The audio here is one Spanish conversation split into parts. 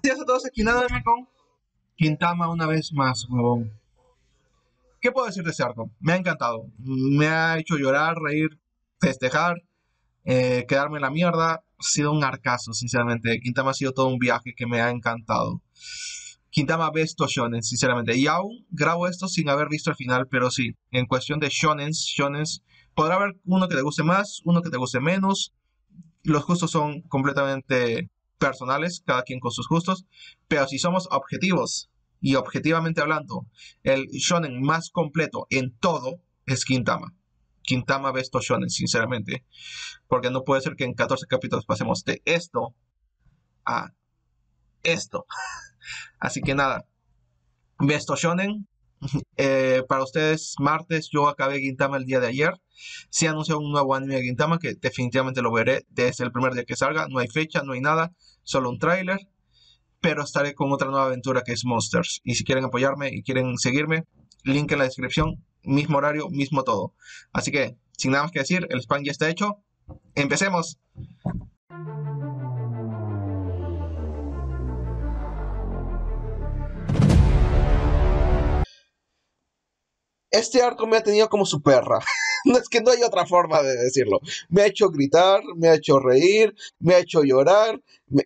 Gracias a todos aquí nada con Gintama una vez más, huevón. ¿Qué puedo decir de este arco? Me ha encantado. Me ha hecho llorar, reír, festejar, quedarme en la mierda. Ha sido un arcazo, sinceramente. Gintama ha sido todo un viaje que me ha encantado. Gintama Besto Shonen, sinceramente. Y aún grabo esto sin haber visto el final, pero sí, en cuestión de shonens, podrá haber uno que te guste más, uno que te guste menos. Los gustos son completamente personales, cada quien con sus gustos, pero si somos objetivos y objetivamente hablando, el shonen más completo en todo es Gintama. Gintama Besto Shonen, sinceramente, porque no puede ser que en 14 capítulos pasemos de esto a esto. Así que nada, Besto Shonen. Para ustedes, martes, yo acabé Gintama el día de ayer. Se anunció un nuevo anime de Gintama que definitivamente lo veré desde el primer día que salga. No hay fecha, no hay nada, solo un tráiler. Pero estaré con otra nueva aventura que es Monsters. Y si quieren apoyarme y quieren seguirme, link en la descripción, mismo horario, mismo todo. Así que, sin nada más que decir, el spam ya está hecho. ¡Empecemos! Este arco me ha tenido como su perra. No es que no hay otra forma de decirlo. Me ha hecho gritar, me ha hecho reír, me ha hecho llorar,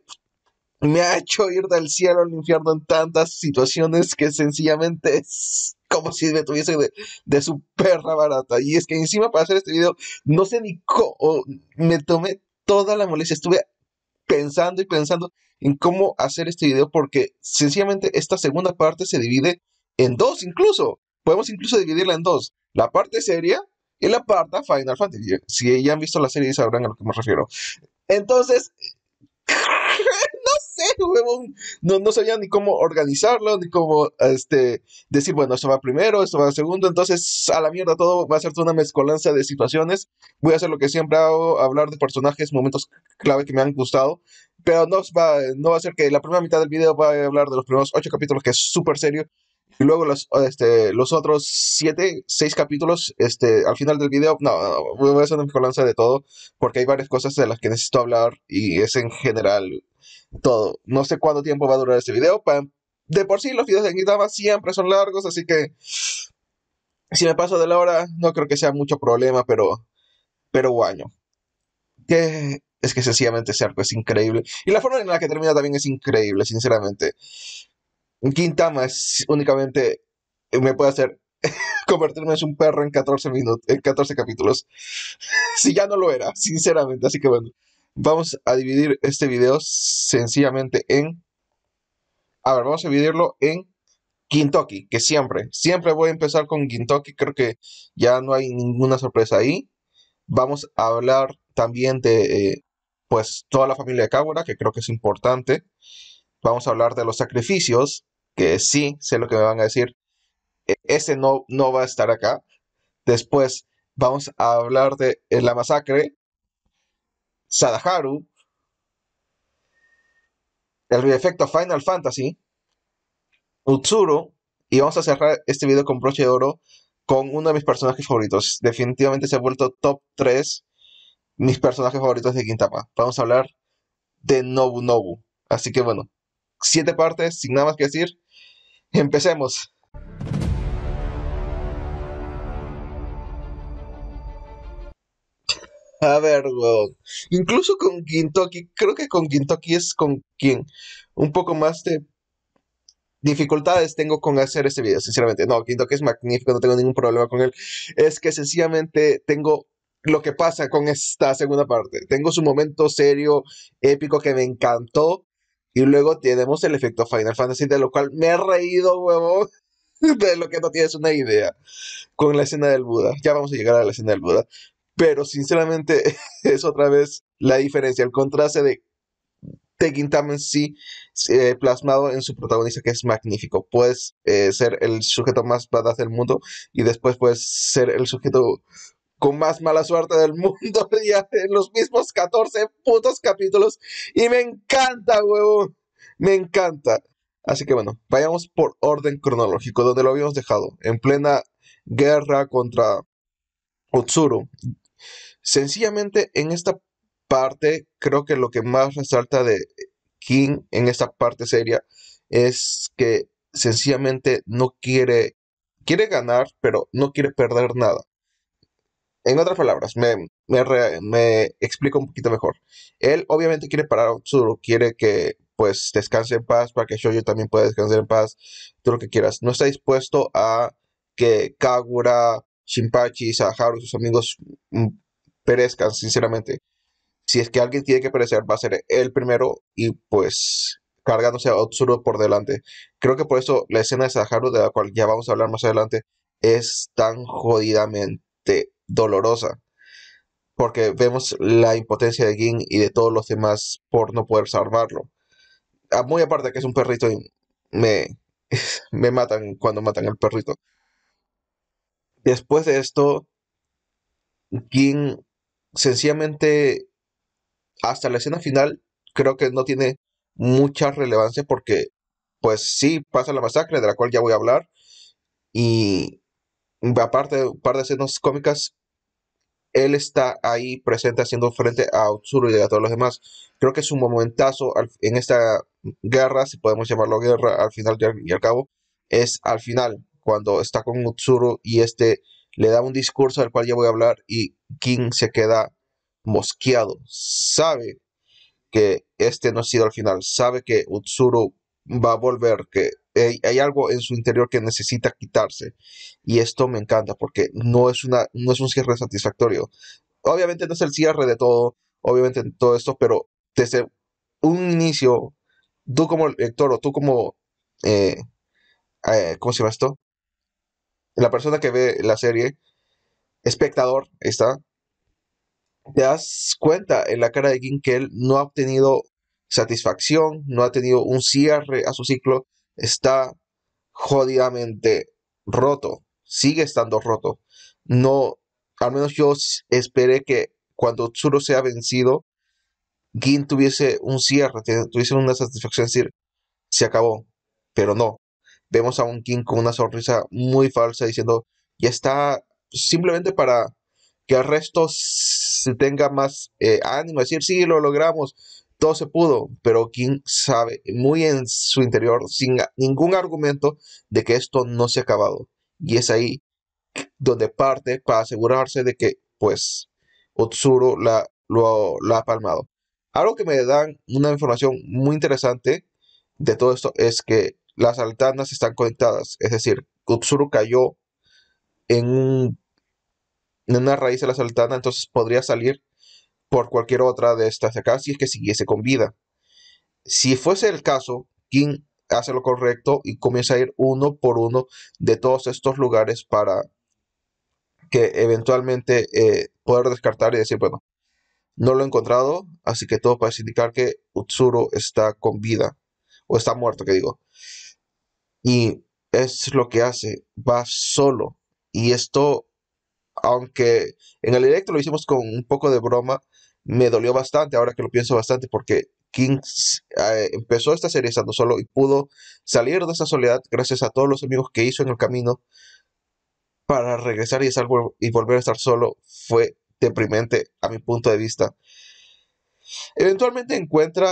me ha hecho ir del cielo al infierno en tantas situaciones que sencillamente es como si me tuviese de su perra barata. Y es que encima para hacer este video no sé ni cómo, me tomé toda la molestia, estuve pensando y pensando en cómo hacer este video porque sencillamente esta segunda parte se divide en dos incluso. Podemos incluso dividirla en dos. La parte seria y la parte Final Fantasy. Si ya han visto la serie sabrán a lo que me refiero. Entonces, no sé, huevón. No sabía ni cómo organizarlo, ni cómo decir, bueno, esto va primero, esto va segundo. Entonces, a la mierda todo, va a ser toda una mezcolanza de situaciones. Voy a hacer lo que siempre hago, hablar de personajes, momentos clave que me han gustado. Pero no va a ser que la primera mitad del video va a hablar de los primeros 8 capítulos, que es súper serio. Y luego los otros 7, 6 capítulos, al final del video, no, voy a hacer una mezcolanza de todo, porque hay varias cosas de las que necesito hablar y es en general todo. No sé cuánto tiempo va a durar este video. De por sí, los videos de Gintama siempre son largos, así que si me paso de la hora, no creo que sea mucho problema, pero guaño. Que es que sencillamente ese arco es increíble. Y la forma en la que termina también es increíble, sinceramente. Gintama es únicamente me puede hacer convertirme en un perro en 14 minutos, en 14 capítulos. Si ya no lo era, sinceramente. Así que bueno, vamos a dividir este video sencillamente en. A ver, vamos a dividirlo en Gintoki, que siempre voy a empezar con Gintoki, creo que ya no hay ninguna sorpresa ahí. Vamos a hablar también de, pues, toda la familia de Kagura, que creo que es importante. Vamos a hablar de los sacrificios, que sí, sé lo que me van a decir. Ese no va a estar acá. Después vamos a hablar de la masacre, Sadaharu, el efecto Final Fantasy, Utsuro, y vamos a cerrar este video con broche de oro con uno de mis personajes favoritos. Definitivamente se ha vuelto top 3 mis personajes favoritos de Gintama. Vamos a hablar de Nobunobu. Así que bueno, 7 partes, sin nada más que decir. Empecemos. A ver, weón. Incluso con Gintoki, creo que con Gintoki es con quien un poco más de dificultades tengo con hacer este video, sinceramente. No, Gintoki es magnífico, no tengo ningún problema con él. Es que sencillamente tengo lo que pasa con esta segunda parte. Tengo su momento serio, épico que me encantó. Y luego tenemos el efecto Final Fantasy, de lo cual me he reído, huevón. De lo que no tienes una idea. Con la escena del Buda. Ya vamos a llegar a la escena del Buda. Pero sinceramente es otra vez la diferencia, el contraste de Tekken Tama sí plasmado en su protagonista que es magnífico. Puedes ser el sujeto más badass del mundo y después puedes ser el sujeto con más mala suerte del mundo ya en los mismos 14 putos capítulos y me encanta, huevo. Me encanta. Así que bueno, vayamos por orden cronológico, donde lo habíamos dejado, en plena guerra contra Utsuro. Sencillamente en esta parte creo que lo que más resalta de King en esta parte seria es que sencillamente no quiere ganar, pero no quiere perder nada. En otras palabras, me explico un poquito mejor. Él obviamente quiere parar a Utsuro, quiere que pues descanse en paz para que Shoujo también pueda descansar en paz, todo lo que quieras. No está dispuesto a que Kagura, Shinpachi, Saharu y sus amigos mm, perezcan, sinceramente. Si es que alguien tiene que perecer, va a ser él primero y pues cargándose a Utsuro por delante. Creo que por eso la escena de Saharu, de la cual ya vamos a hablar más adelante, es tan jodidamente dolorosa porque vemos la impotencia de Gin y de todos los demás por no poder salvarlo. Muy aparte de que es un perrito y me, me matan cuando matan al perrito. Después de esto, Gin sencillamente hasta la escena final creo que no tiene mucha relevancia porque pues sí pasa la masacre de la cual ya voy a hablar y aparte de un par de escenas cómicas él está ahí presente haciendo frente a Utsuro y a todos los demás. Creo que es un momentazo en esta guerra, si podemos llamarlo guerra, al final y al cabo, es al final, cuando está con Utsuro y este le da un discurso del cual ya voy a hablar y King se queda mosqueado. Sabe que este no ha sido el final, sabe que Utsuro va a volver, que hay algo en su interior que necesita quitarse. Y esto me encanta porque no es un cierre satisfactorio. Obviamente no es el cierre de todo, obviamente en todo esto, pero desde un inicio, tú como lector o tú como, eh, ¿cómo se llama esto? La persona que ve la serie, espectador, está, te das cuenta en la cara de Gin que él no ha obtenido satisfacción, no ha tenido un cierre a su ciclo, está jodidamente roto, sigue estando roto. No, al menos yo esperé que cuando Tsuro sea vencido, Gin tuviese un cierre, tuviese una satisfacción, es decir, se acabó, pero no. Vemos a un King con una sonrisa muy falsa diciendo, ya está, simplemente para que el resto se tenga más ánimo, decir, sí, lo logramos, todo se pudo, pero King sabe muy en su interior, sin ningún argumento, de que esto no se ha acabado. Y es ahí donde parte para asegurarse de que, pues, Utsuro la ha palmado. Algo que me dan una información muy interesante de todo esto es que las altanas están conectadas, es decir, Utsuro cayó en, en una raíz de la altana, entonces podría salir por cualquier otra de estas de acá si es que siguiese con vida. Si fuese el caso, King hace lo correcto y comienza a ir uno por uno de todos estos lugares para que eventualmente poder descartar y decir, bueno, no lo he encontrado, así que todo parece indicar que Utsuro está con vida, o está muerto, que digo. Y es lo que hace, va solo. Y esto, aunque en el directo lo hicimos con un poco de broma, me dolió bastante, ahora que lo pienso bastante, porque King empezó esta serie estando solo y pudo salir de esa soledad gracias a todos los amigos que hizo en el camino para regresar y volver a estar solo. Fue deprimente a mi punto de vista. Eventualmente encuentra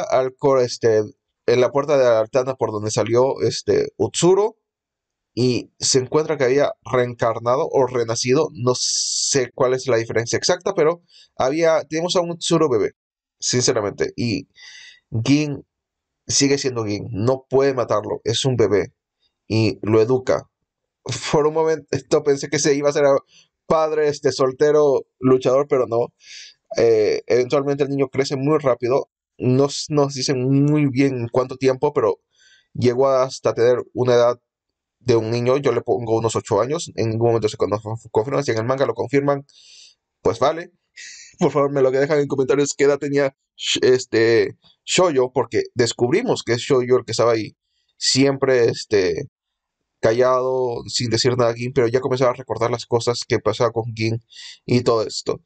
en la puerta de la altana por donde salió Utsuro y se encuentra que había reencarnado o renacido, no sé cuál es la diferencia exacta, pero tenemos a un Utsuro bebé, sinceramente, y Gin sigue siendo Gin, no puede matarlo, es un bebé y lo educa. Por un momento pensé que se iba a ser padre, soltero, luchador, pero no. Eventualmente el niño crece muy rápido. No nos dicen muy bien en cuánto tiempo, pero llegó hasta tener una edad de un niño. Yo le pongo unos 8 años. En ningún momento se confirma. Si en el manga lo confirman, pues vale. Por favor, me lo que dejan en comentarios qué edad tenía Shoyo, porque descubrimos que es Shoyo el que estaba ahí. Siempre callado, sin decir nada a Gin, pero ya comenzaba a recordar las cosas que pasaba con Gin y todo esto.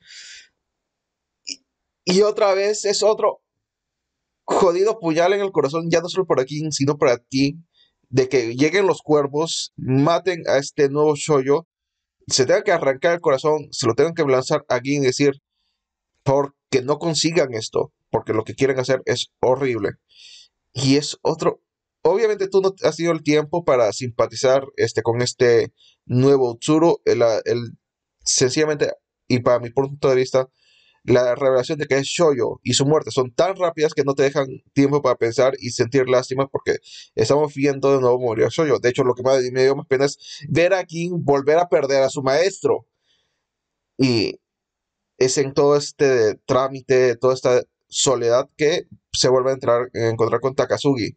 Y otra vez es otro jodido puñal en el corazón, ya no solo para Gin, sino para ti, de que lleguen los cuervos, maten a este nuevo Shoyo, se tenga que arrancar el corazón, se lo tengan que lanzar a Gin y decir, porque no consigan esto, porque lo que quieren hacer es horrible. Y es otro, obviamente tú no has tenido el tiempo para simpatizar con este nuevo Utsuro, sencillamente, y para mi punto de vista, la revelación de que es Shoyo y su muerte son tan rápidas que no te dejan tiempo para pensar y sentir lástima porque estamos viendo de nuevo morir a Shoyo. De hecho, lo que me dio más pena es ver a King volver a perder a su maestro. Y es en todo este trámite, toda esta soledad que se vuelve a encontrar con Takasugi.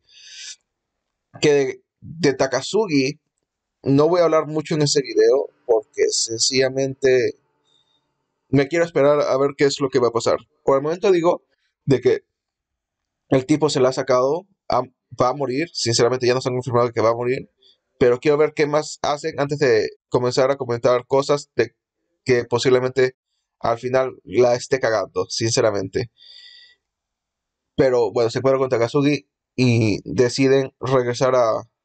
Que de Takasugi no voy a hablar mucho en ese video porque sencillamente me quiero esperar a ver qué es lo que va a pasar. Por el momento digo de que el tipo se la ha sacado, va a morir, sinceramente ya nos han confirmado que va a morir, pero quiero ver qué más hacen antes de comenzar a comentar cosas de que posiblemente al final la esté cagando, sinceramente. Pero bueno, se encuentran con Takasugi y deciden regresar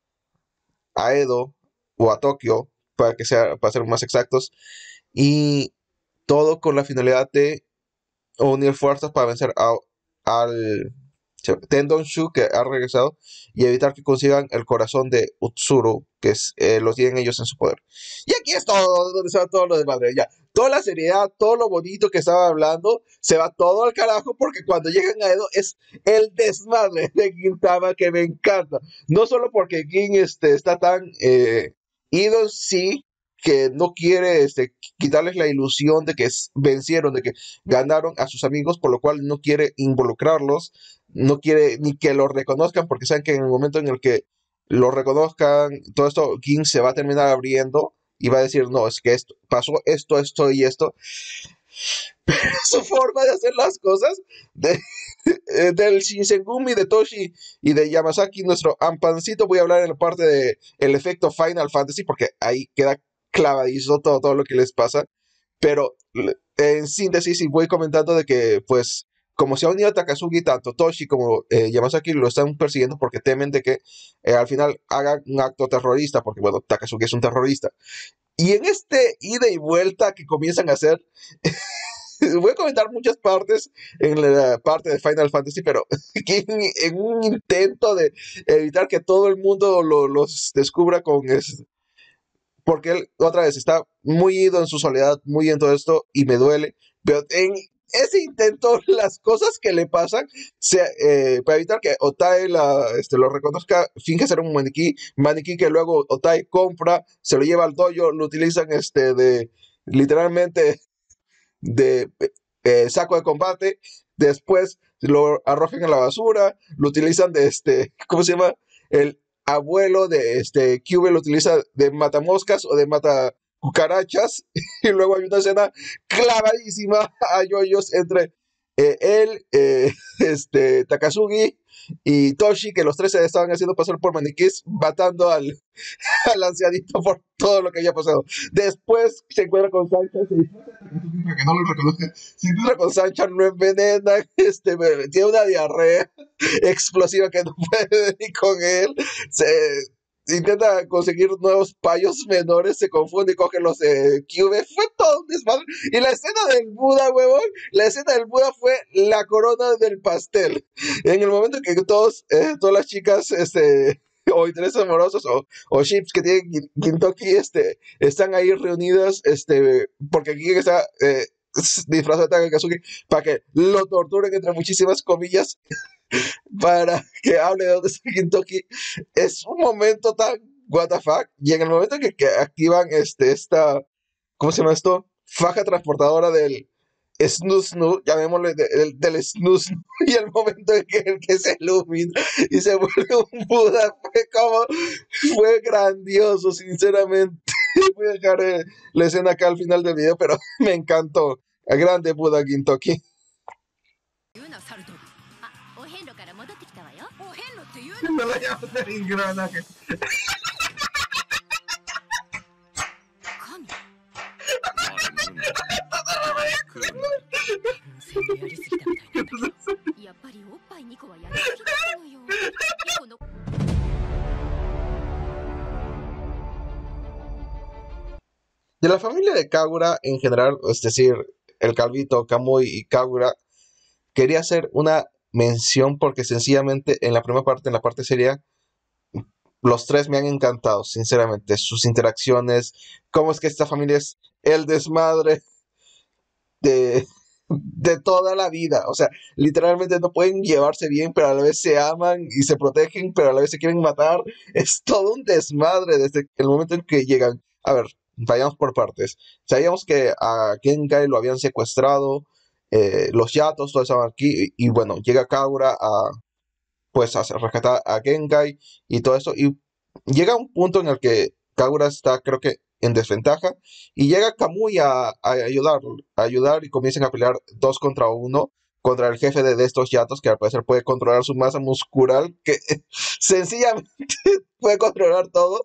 a Edo o a Tokio, para ser más exactos, y todo con la finalidad de unir fuerzas para vencer al Tendon Shu que ha regresado y evitar que consigan el corazón de Utsuru, que lo tienen ellos en su poder. Y aquí es todo donde se va todo lo de madre. Ya, toda la seriedad, todo lo bonito que estaba hablando, se va todo al carajo porque cuando llegan a Edo es el desmadre de Gintama que me encanta. No solo porque Gin está tan ido en sí que no quiere quitarles la ilusión de que vencieron, de que ganaron a sus amigos, por lo cual no quiere involucrarlos, no quiere ni que lo reconozcan, porque saben que en el momento en el que lo reconozcan, todo esto, King se va a terminar abriendo y va a decir, no, es que pasó esto y esto. Su forma de hacer las cosas de, del Shinsengumi, de Toshi y de Yamasaki, nuestro ampancito, voy a hablar en la parte de el efecto Final Fantasy, porque ahí queda clavadizo todo lo que les pasa. Pero en síntesis, y voy comentando de que, pues, como se ha unido Takasugi, tanto Toshi como Yamasaki lo están persiguiendo porque temen de que al final hagan un acto terrorista, porque, bueno, Takasugi es un terrorista. Y en este ida y vuelta que comienzan a hacer, voy a comentar muchas partes en la parte de Final Fantasy, pero en un intento de evitar que todo el mundo los descubra porque él otra vez está muy ido en su soledad, muy en todo esto y me duele, pero en ese intento, las cosas que le pasan, para evitar que Otae lo reconozca, finge ser un maniquí que luego Otae compra, se lo lleva al dojo, lo utilizan literalmente de saco de combate, después lo arrojan a la basura, lo utilizan ¿cómo se llama? El abuelo de Cube lo utiliza de matamoscas o de mata cucarachas, y luego hay una escena clavadísima a yoyos entre él, Takasugi y Toshi, que los tres se estaban haciendo pasar por maniquís, matando al ancianito por todo lo que haya pasado. Después se encuentra con Sancha, para que no lo reconozca, se encuentra con Sancha, lo envenena, tiene una diarrea explosiva que no puede ni con él, se intenta conseguir nuevos payos menores, se confunde y coge los de Cube, fue todo un desmadre. Y la escena del Buda, huevón, la escena del Buda fue la corona del pastel. En el momento en que todas las chicas, o intereses amorosos o ships que tienen Gintoki están ahí reunidas porque aquí está disfrazado de Takasugi para que lo torturen entre muchísimas comillas para que hable de dónde está Gintoki. Es un momento tan what the fuck, y en el momento en que activan esta, ¿cómo se llama esto? Faja transportadora del Snoo Snoo, llamémosle del Snoo Snoo, y el momento en que el que se ilumina y se vuelve un Buda fue grandioso, sinceramente. Voy a dejar la escena acá al final del video, pero me encantó. A grande Buda Gintoki. めっちゃイングラだけ。 De la familia de Kagura en general, es decir, el Calvito, Kamui y Kagura, quería hacer una mención porque sencillamente en la primera parte, en la parte seria, los tres me han encantado, sinceramente. Sus interacciones, cómo es que esta familia es el desmadre de, de toda la vida. O sea, literalmente no pueden llevarse bien, pero a la vez se aman y se protegen, pero a la vez se quieren matar. Es todo un desmadre desde el momento en que llegan. A ver, vayamos por partes. Sabíamos que a Genkai lo habían secuestrado, los Yatos, todos estaban aquí, y bueno, llega Kaura a pues a rescatar a Genkai y todo eso. Y llega un punto en el que Kagura está, creo que, en desventaja. Y llega Kamui a ayudar y comienzan a pelear 2 contra 1 contra el jefe de estos yatos, que al parecer puede controlar su masa muscular, que sencillamente puede controlar todo.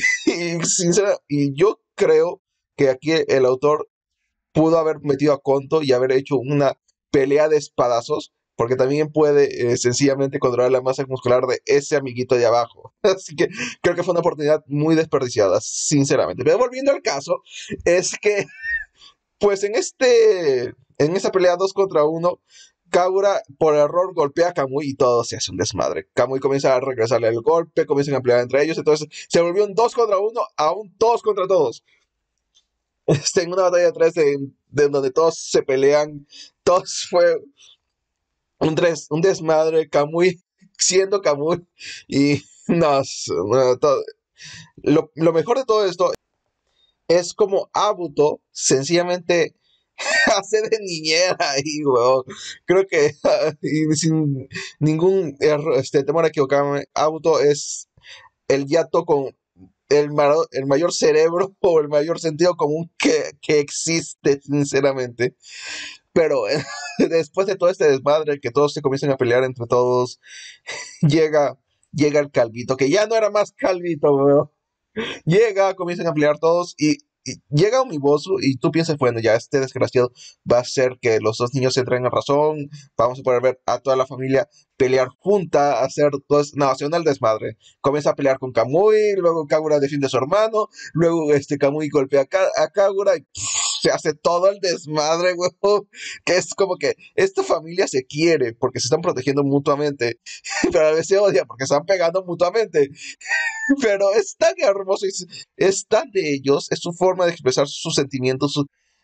Y yo creo que aquí el autor pudo haber metido a Konto y haber hecho una pelea de espadazos, porque también puede sencillamente controlar la masa muscular de ese amiguito de abajo. Así que creo que fue una oportunidad muy desperdiciada, sinceramente. Pero volviendo al caso, es que, pues en esta pelea 2 contra 1, Kaura por error golpea a Kamui y todo se hace un desmadre. Kamui comienza a regresarle el golpe, comienzan a pelear entre ellos, entonces se volvió un 2 contra 1 a un todos contra todos. En una batalla de tres de donde todos se pelean, todos fue un desmadre, Kamui siendo Kamui, y no, lo mejor de todo esto es como Abuto sencillamente hace de niñera ahí, weón. Creo que y sin ningún temor a equivocarme, Abuto es el yato con el mayor cerebro o el mayor sentido común que existe, sinceramente. Pero después de todo este desmadre, que todos se comienzan a pelear entre todos, llega, llega el calvito, que ya no era más calvito, weón. Llega, comienzan a pelear todos y llega Umibosu y tú piensas, bueno, ya este desgraciado va a hacer que los dos niños entren en razón, vamos a poder ver a toda la familia pelear junta, hacer todo no, hacer el desmadre. Comienza a pelear con Kamui, luego Kagura defiende a su hermano, luego Kamui golpea a Kagura y se hace todo el desmadre, huevón, que es como que esta familia se quiere porque se están protegiendo mutuamente, pero a veces se odia porque se están pegando mutuamente. Pero es tan hermoso, es tan de ellos, es su forma de expresar sus sentimientos,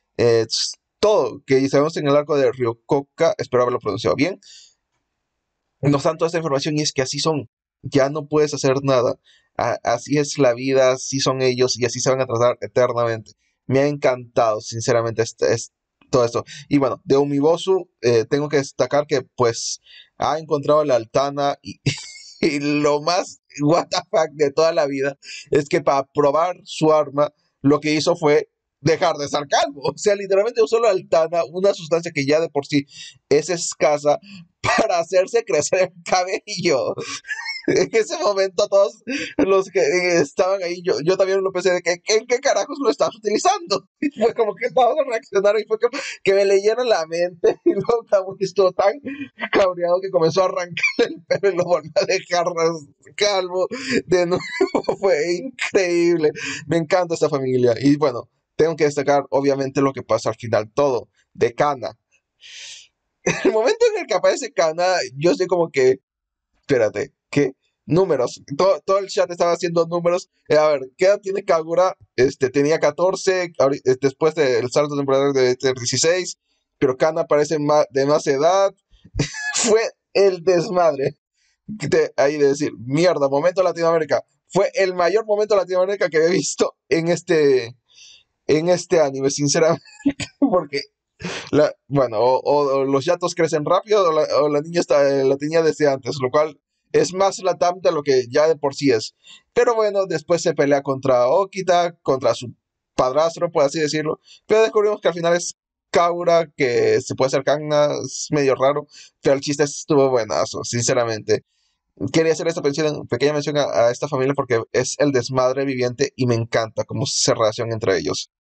todo, que sabemos en el arco de Ryokoka, espero haberlo pronunciado bien, nos dan toda esta información y es que así son, ya no puedes hacer nada, así es la vida, así son ellos y así se van a tratar eternamente. Me ha encantado, sinceramente, todo esto. Y bueno, de Umibosu, tengo que destacar que pues ha encontrado la Altana y, y lo más what the fuck de toda la vida es que para probar su arma, lo que hizo fue dejar de estar calvo. O sea, literalmente usó la altana, una sustancia que ya de por sí es escasa, para hacerse crecer el cabello. En ese momento todos los que estaban ahí, yo también lo pensé de que ¿en qué carajos lo estás utilizando? Y fue como que todos reaccionaron y fue como que me leyeron la mente y luego Kamui estuvo tan cabreado que comenzó a arrancarle el pelo y lo volvió a dejar calvo de nuevo. Fue increíble. Me encanta esta familia. Y bueno, tengo que destacar obviamente lo que pasa al final todo de Kana. El momento en el que aparece Kana, yo estoy como que espérate, ¿qué? Números. Todo el chat estaba haciendo números. A ver, ¿qué edad tiene Kagura? Tenía 14, después del salto temporal de 16, pero Kana parece de más edad. Fue el desmadre. Ahí de decir, mierda, momento Latinoamérica. Fue el mayor momento Latinoamérica que he visto en este anime, sinceramente, porque bueno, o los yatos crecen rápido o la niña la tenía desde antes, lo cual es más latam de lo que ya de por sí es. Pero bueno, después se pelea contra Okita, contra su padrastro, por así decirlo. Pero descubrimos que al final es Kaura, que se puede hacer Kanna, es medio raro, pero el chiste estuvo buenazo, sinceramente. Quería hacer esta pequeña mención a esta familia porque es el desmadre viviente y me encanta cómo se relaciona entre ellos.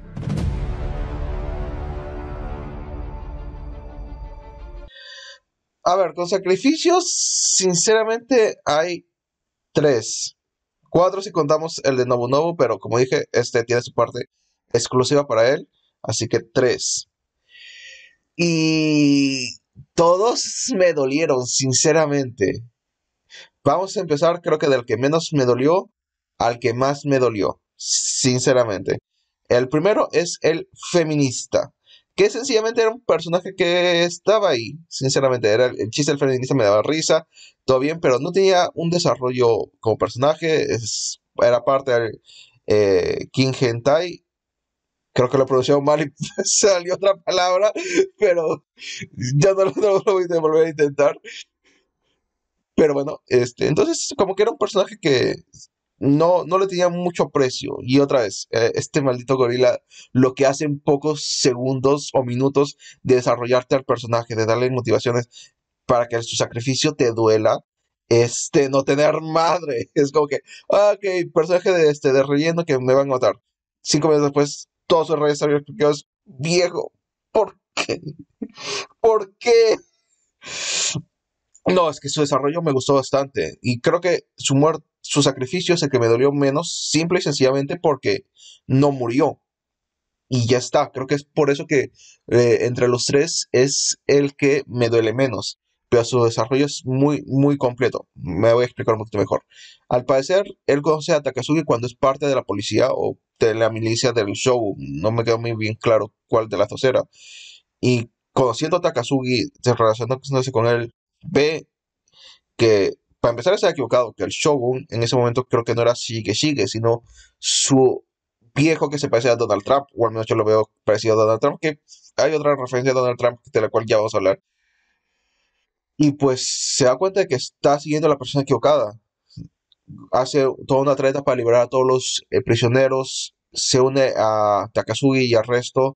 A ver, con sacrificios, sinceramente hay 3. 4 si contamos el de Nobunobu, pero como dije, este tiene su parte exclusiva para él, así que 3. Y Todos me dolieron, sinceramente. Vamos a empezar, creo que del que menos me dolió al que más me dolió, sinceramente. El primero es el feminista, que sencillamente era un personaje que estaba ahí, sinceramente. Era el chiste del feminista, me daba risa, todo bien, pero no tenía un desarrollo como personaje. Era parte del King Hentai. Creo que lo pronunció mal y salió otra palabra, pero ya no lo voy a volver a intentar. Pero bueno, entonces como que era un personaje que no le tenía mucho precio. Y otra vez, este maldito gorila lo que hace en pocos segundos o minutos de desarrollarte al personaje, de darle motivaciones para que su sacrificio te duela, no tener madre. Es como que, ok, personaje de relleno que me van a matar. 5 minutos después, todos sus reyes sabían que es viejo. ¿Por qué? ¿Por qué? No, es que su desarrollo me gustó bastante y creo que su sacrificio es el que me dolió menos, simple y sencillamente porque no murió y ya está. Creo que es por eso que entre los tres es el que me duele menos, pero su desarrollo es muy, muy completo. Me voy a explicar un poquito mejor. Al parecer, él conoce a Takasugi cuando es parte de la policía o de la milicia del show. No me quedó muy bien claro cuál de las dos era. Y conociendo a Takasugi, se relacionándose con él, ve que para empezar está equivocado, que el Shogun en ese momento creo que no era Shige Shige, sino su viejo que se parece a Donald Trump, o al menos yo lo veo parecido a Donald Trump, que hay otra referencia a Donald Trump de la cual ya vamos a hablar, y pues se da cuenta de que está siguiendo a la persona equivocada, hace toda una treta para liberar a todos los prisioneros, se une a Takasugi y al resto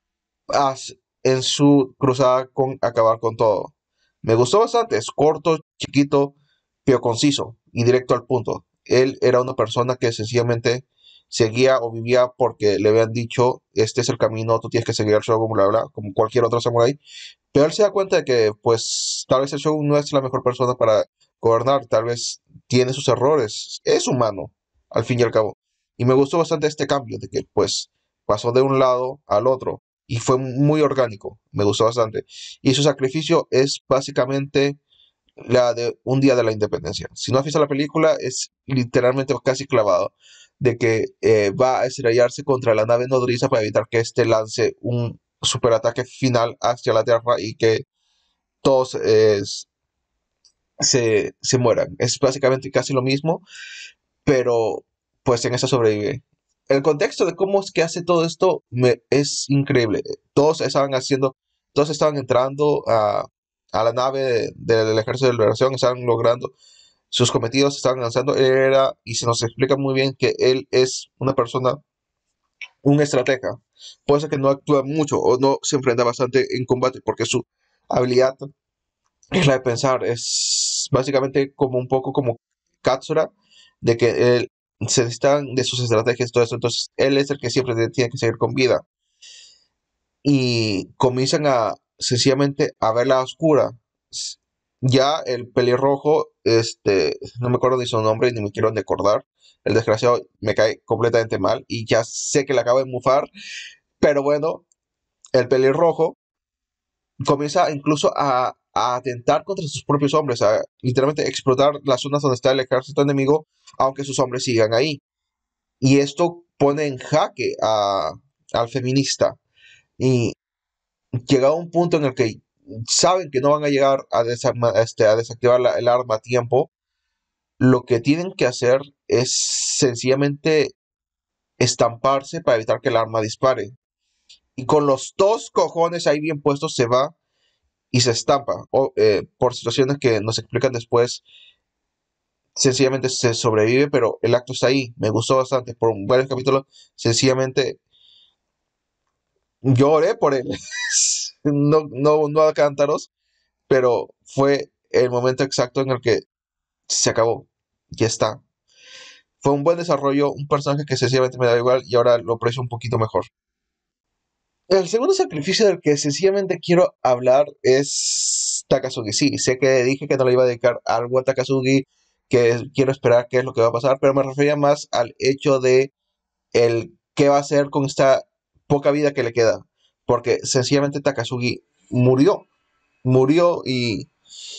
en su cruzada con acabar con todo. Me gustó bastante, es corto, chiquito, pero conciso y directo al punto. Él era una persona que sencillamente seguía o vivía porque le habían dicho, este es el camino, tú tienes que seguir el shogun, bla, bla, como cualquier otro samurái. Pero él se da cuenta de que, pues, tal vez el shogun no es la mejor persona para gobernar, tal vez tiene sus errores, es humano, al fin y al cabo. Y me gustó bastante este cambio, de que, pues, pasó de un lado al otro y fue muy orgánico, me gustó bastante. Y su sacrificio es básicamente la de un día de la independencia. Si no has visto la película, es literalmente casi clavado de que va a estrellarse contra la nave nodriza para evitar que éste lance un superataque final hacia la Tierra y que todos se mueran. Es básicamente casi lo mismo, pero pues en esa sobrevive. El contexto de cómo es que hace todo esto es increíble. Todos estaban entrando a la nave del Ejército de Liberación, estaban logrando sus cometidos, estaban avanzando. Y se nos explica muy bien que él es una persona, un estratega. Puede ser que no actúa mucho o no se enfrenta bastante en combate, porque su habilidad es la de pensar. Es básicamente como un poco como Katsura, de que él se necesitan de sus estrategias, todo eso. Entonces, él es el que siempre tiene que seguir con vida. Y comienzan a sencillamente a verla oscura. Ya el pelirrojo, no me acuerdo ni su nombre ni me quiero ni acordar. El desgraciado me cae completamente mal y ya sé que le acabo de mufar, pero bueno, el pelirrojo comienza incluso a atentar contra sus propios hombres, a literalmente explotar las zonas donde está el ejército enemigo, aunque sus hombres sigan ahí. Y esto pone en jaque al feminista. Y llega a un punto en el que saben que no van a llegar a desactivar el arma a tiempo, lo que tienen que hacer es sencillamente estamparse para evitar que el arma dispare. Y con los dos cojones ahí bien puestos se va y se estampa. Por situaciones que nos explican después, sencillamente se sobrevive, pero el acto está ahí. Me gustó bastante. Por varios capítulos, sencillamente lloré por él. No a cántaros, pero fue el momento exacto en el que se acabó. Ya está. Fue un buen desarrollo, un personaje que sencillamente me da igual y ahora lo aprecio un poquito mejor. El segundo sacrificio del que sencillamente quiero hablar es Takasugi. Sí, sé que dije que no le iba a dedicar algo a Takasugi, que quiero esperar qué es lo que va a pasar, pero me refería más al hecho de el qué va a hacer con esta poca vida que le queda. Porque sencillamente Takasugi murió. murió y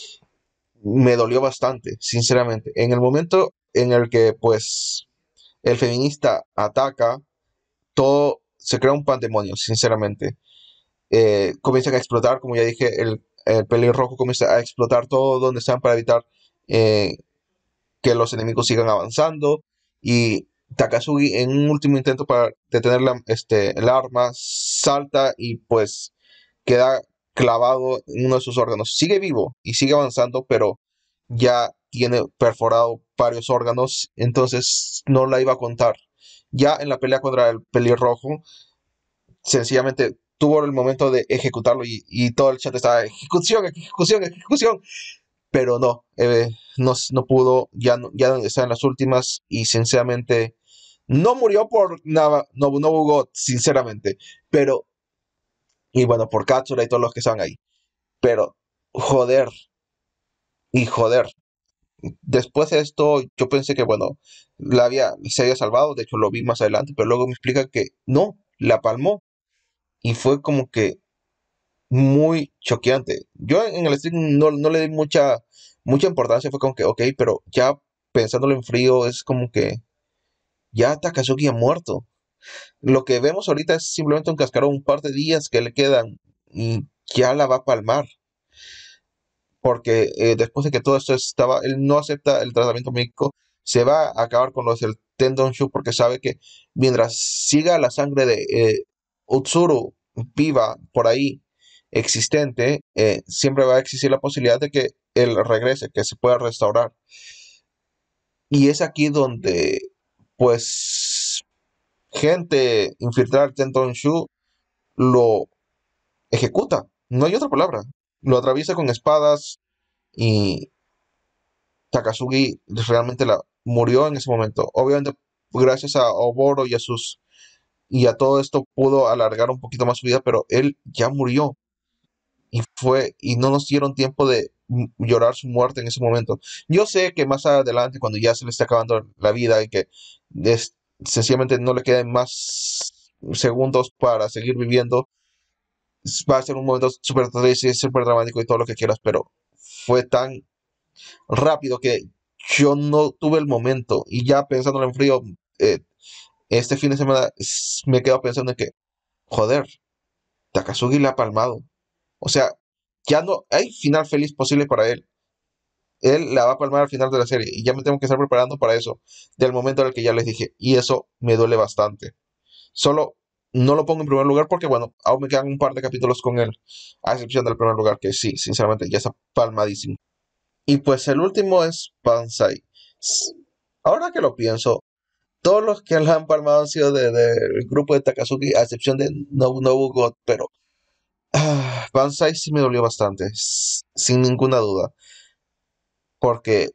me dolió bastante, sinceramente. En el momento en el que, pues, el feminista ataca, todo se crea un pandemonio, sinceramente. Comienzan a explotar, como ya dije, el pelirrojo comienza a explotar todo donde están para evitar eh, que los enemigos sigan avanzando. Y Takasugi, en un último intento para detener el arma, salta y pues queda clavado en uno de sus órganos. Sigue vivo y sigue avanzando, pero ya tiene perforado varios órganos, entonces no la iba a contar. Ya en la pelea contra el pelirrojo, sencillamente tuvo el momento de ejecutarlo y todo el chat estaba ejecución, ejecución, ejecución, pero no, no pudo, ya está en las últimas y sinceramente no murió por nada, no jugó, sinceramente, pero, y bueno, por Katsura y todos los que estaban ahí, pero joder, y joder. Después de esto, yo pensé que, bueno, se había salvado, de hecho lo vi más adelante, pero luego me explica que no, la palmó y fue como que muy choqueante. Yo en el stream no le di mucha importancia, fue como que, ok, pero ya pensándolo en frío, es como que ya Takasugi ha muerto. Lo que vemos ahorita es simplemente un cascarón, un par de días que le quedan y ya la va a palmar. Porque después de que todo esto estaba, él no acepta el tratamiento médico, se va a acabar con los del Tendon Shu porque sabe que mientras siga la sangre de Utsuru viva por ahí existente, siempre va a existir la posibilidad de que él regrese, que se pueda restaurar. Y es aquí donde, pues, gente infiltrada al Tendon Shu lo ejecuta, no hay otra palabra. Lo atraviesa con espadas y Takasugi realmente murió en ese momento. Obviamente, gracias a Oboro y a todo esto pudo alargar un poquito más su vida, pero él ya murió y no nos dieron tiempo de llorar su muerte en ese momento. Yo sé que más adelante, cuando ya se le está acabando la vida y que sencillamente no le queden más segundos para seguir viviendo, va a ser un momento súper triste, súper dramático y todo lo que quieras, pero fue tan rápido que yo no tuve el momento y ya pensándolo en frío, eh, este fin de semana me quedo pensando en que, joder, Takasugi la ha palmado. O sea, ya no hay final feliz posible para él. Él la va a palmar al final de la serie y ya me tengo que estar preparando para eso, del momento en el que ya les dije, y eso me duele bastante. Solo no lo pongo en primer lugar porque, bueno, aún me quedan un par de capítulos con él, a excepción del primer lugar, que sí, sinceramente ya está palmadísimo. Y pues el último es Banzai. Ahora que lo pienso, todos los que la han palmado han sido del grupo de Takasugi, a excepción de Nobu God, pero Banzai sí me dolió bastante, sin ninguna duda, porque,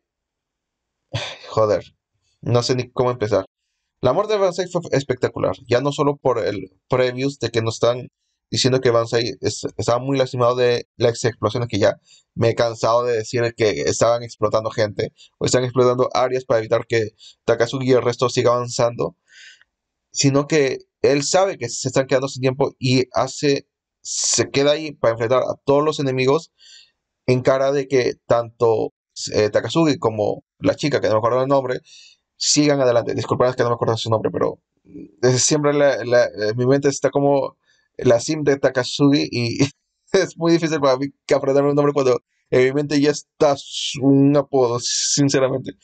joder, no sé ni cómo empezar. La muerte de Banzai fue espectacular, ya no solo por el previews de que nos están diciendo que Banzai estaba muy lastimado de las explosiones, que ya me he cansado de decir que estaban explotando gente o están explotando áreas para evitar que Takasugi y el resto siga avanzando, sino que él sabe que se están quedando sin tiempo y se queda ahí para enfrentar a todos los enemigos en cara de que tanto Takasugi como la chica, que no me acuerdo el nombre, sigan adelante. Disculpen, es que no me acuerdo su nombre, pero siempre en mi mente está como la sim de Takasugi y es muy difícil para mí que aprenderme un nombre cuando en mi mente ya está un apodo, sinceramente.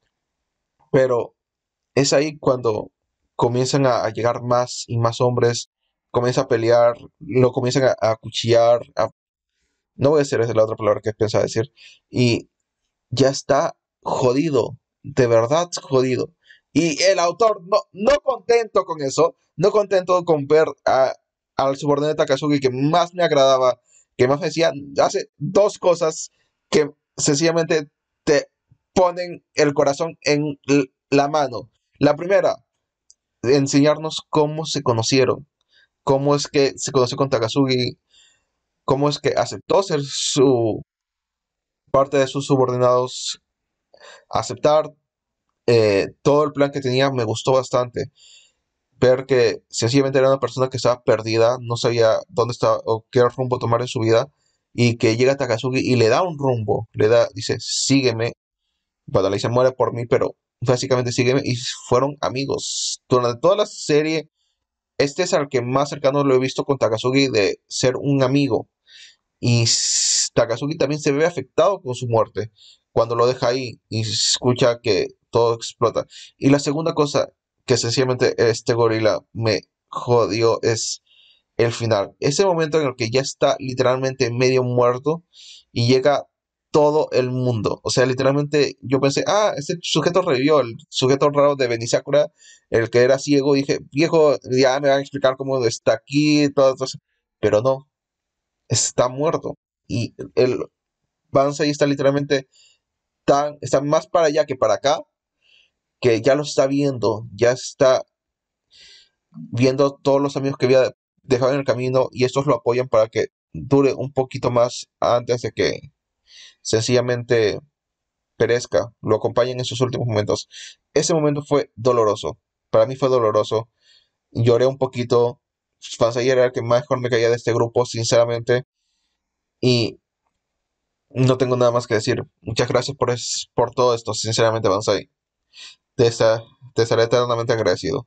Pero es ahí cuando comienzan a llegar más y más hombres, comienza a pelear, lo comienzan a acuchillar, no voy a decir esa es la otra palabra que pensaba decir, y ya está jodido, de verdad jodido. Y el autor, no contento con eso, no contento con ver al subordinado de Takasugi que más me agradaba, que más me decía, hace dos cosas que sencillamente te ponen el corazón en la mano. La primera, enseñarnos cómo se conocieron, cómo es que se conoció con Takasugi, cómo es que aceptó ser su parte de sus subordinados, aceptar todo el plan que tenía. Me gustó bastante ver que sencillamente era una persona que estaba perdida, no sabía dónde estaba o qué rumbo tomar en su vida y que llega Takasugi y le da un rumbo, dice, sígueme, cuando le dice muere por mí, pero básicamente sígueme, y fueron amigos. Durante toda la serie, este es al que más cercano lo he visto con Takasugi de ser un amigo. Y Takasugi también se ve afectado con su muerte cuando lo deja ahí y escucha que todo explota. Y la segunda cosa que sencillamente este gorila me jodió es el final. Ese momento en el que ya está literalmente medio muerto y llega todo el mundo. O sea, literalmente yo pensé, ese sujeto revivió, el sujeto raro de Benisakura, el que era ciego. Dije, viejo, ya me van a explicar cómo está aquí, todo eso. Pero no, está muerto. Y el Banzai está literalmente está más para allá que para acá, que ya lo está viendo, ya está viendo todos los amigos que había dejado en el camino y estos lo apoyan para que dure un poquito más antes de que sencillamente perezca, lo acompañen en sus últimos momentos. Ese momento fue doloroso, para mí fue doloroso, lloré un poquito, Banzai era el que mejor me caía de este grupo, sinceramente, y no tengo nada más que decir. Muchas gracias por todo esto, sinceramente, Banzai. Te, esta- te estaré eternamente agradecido.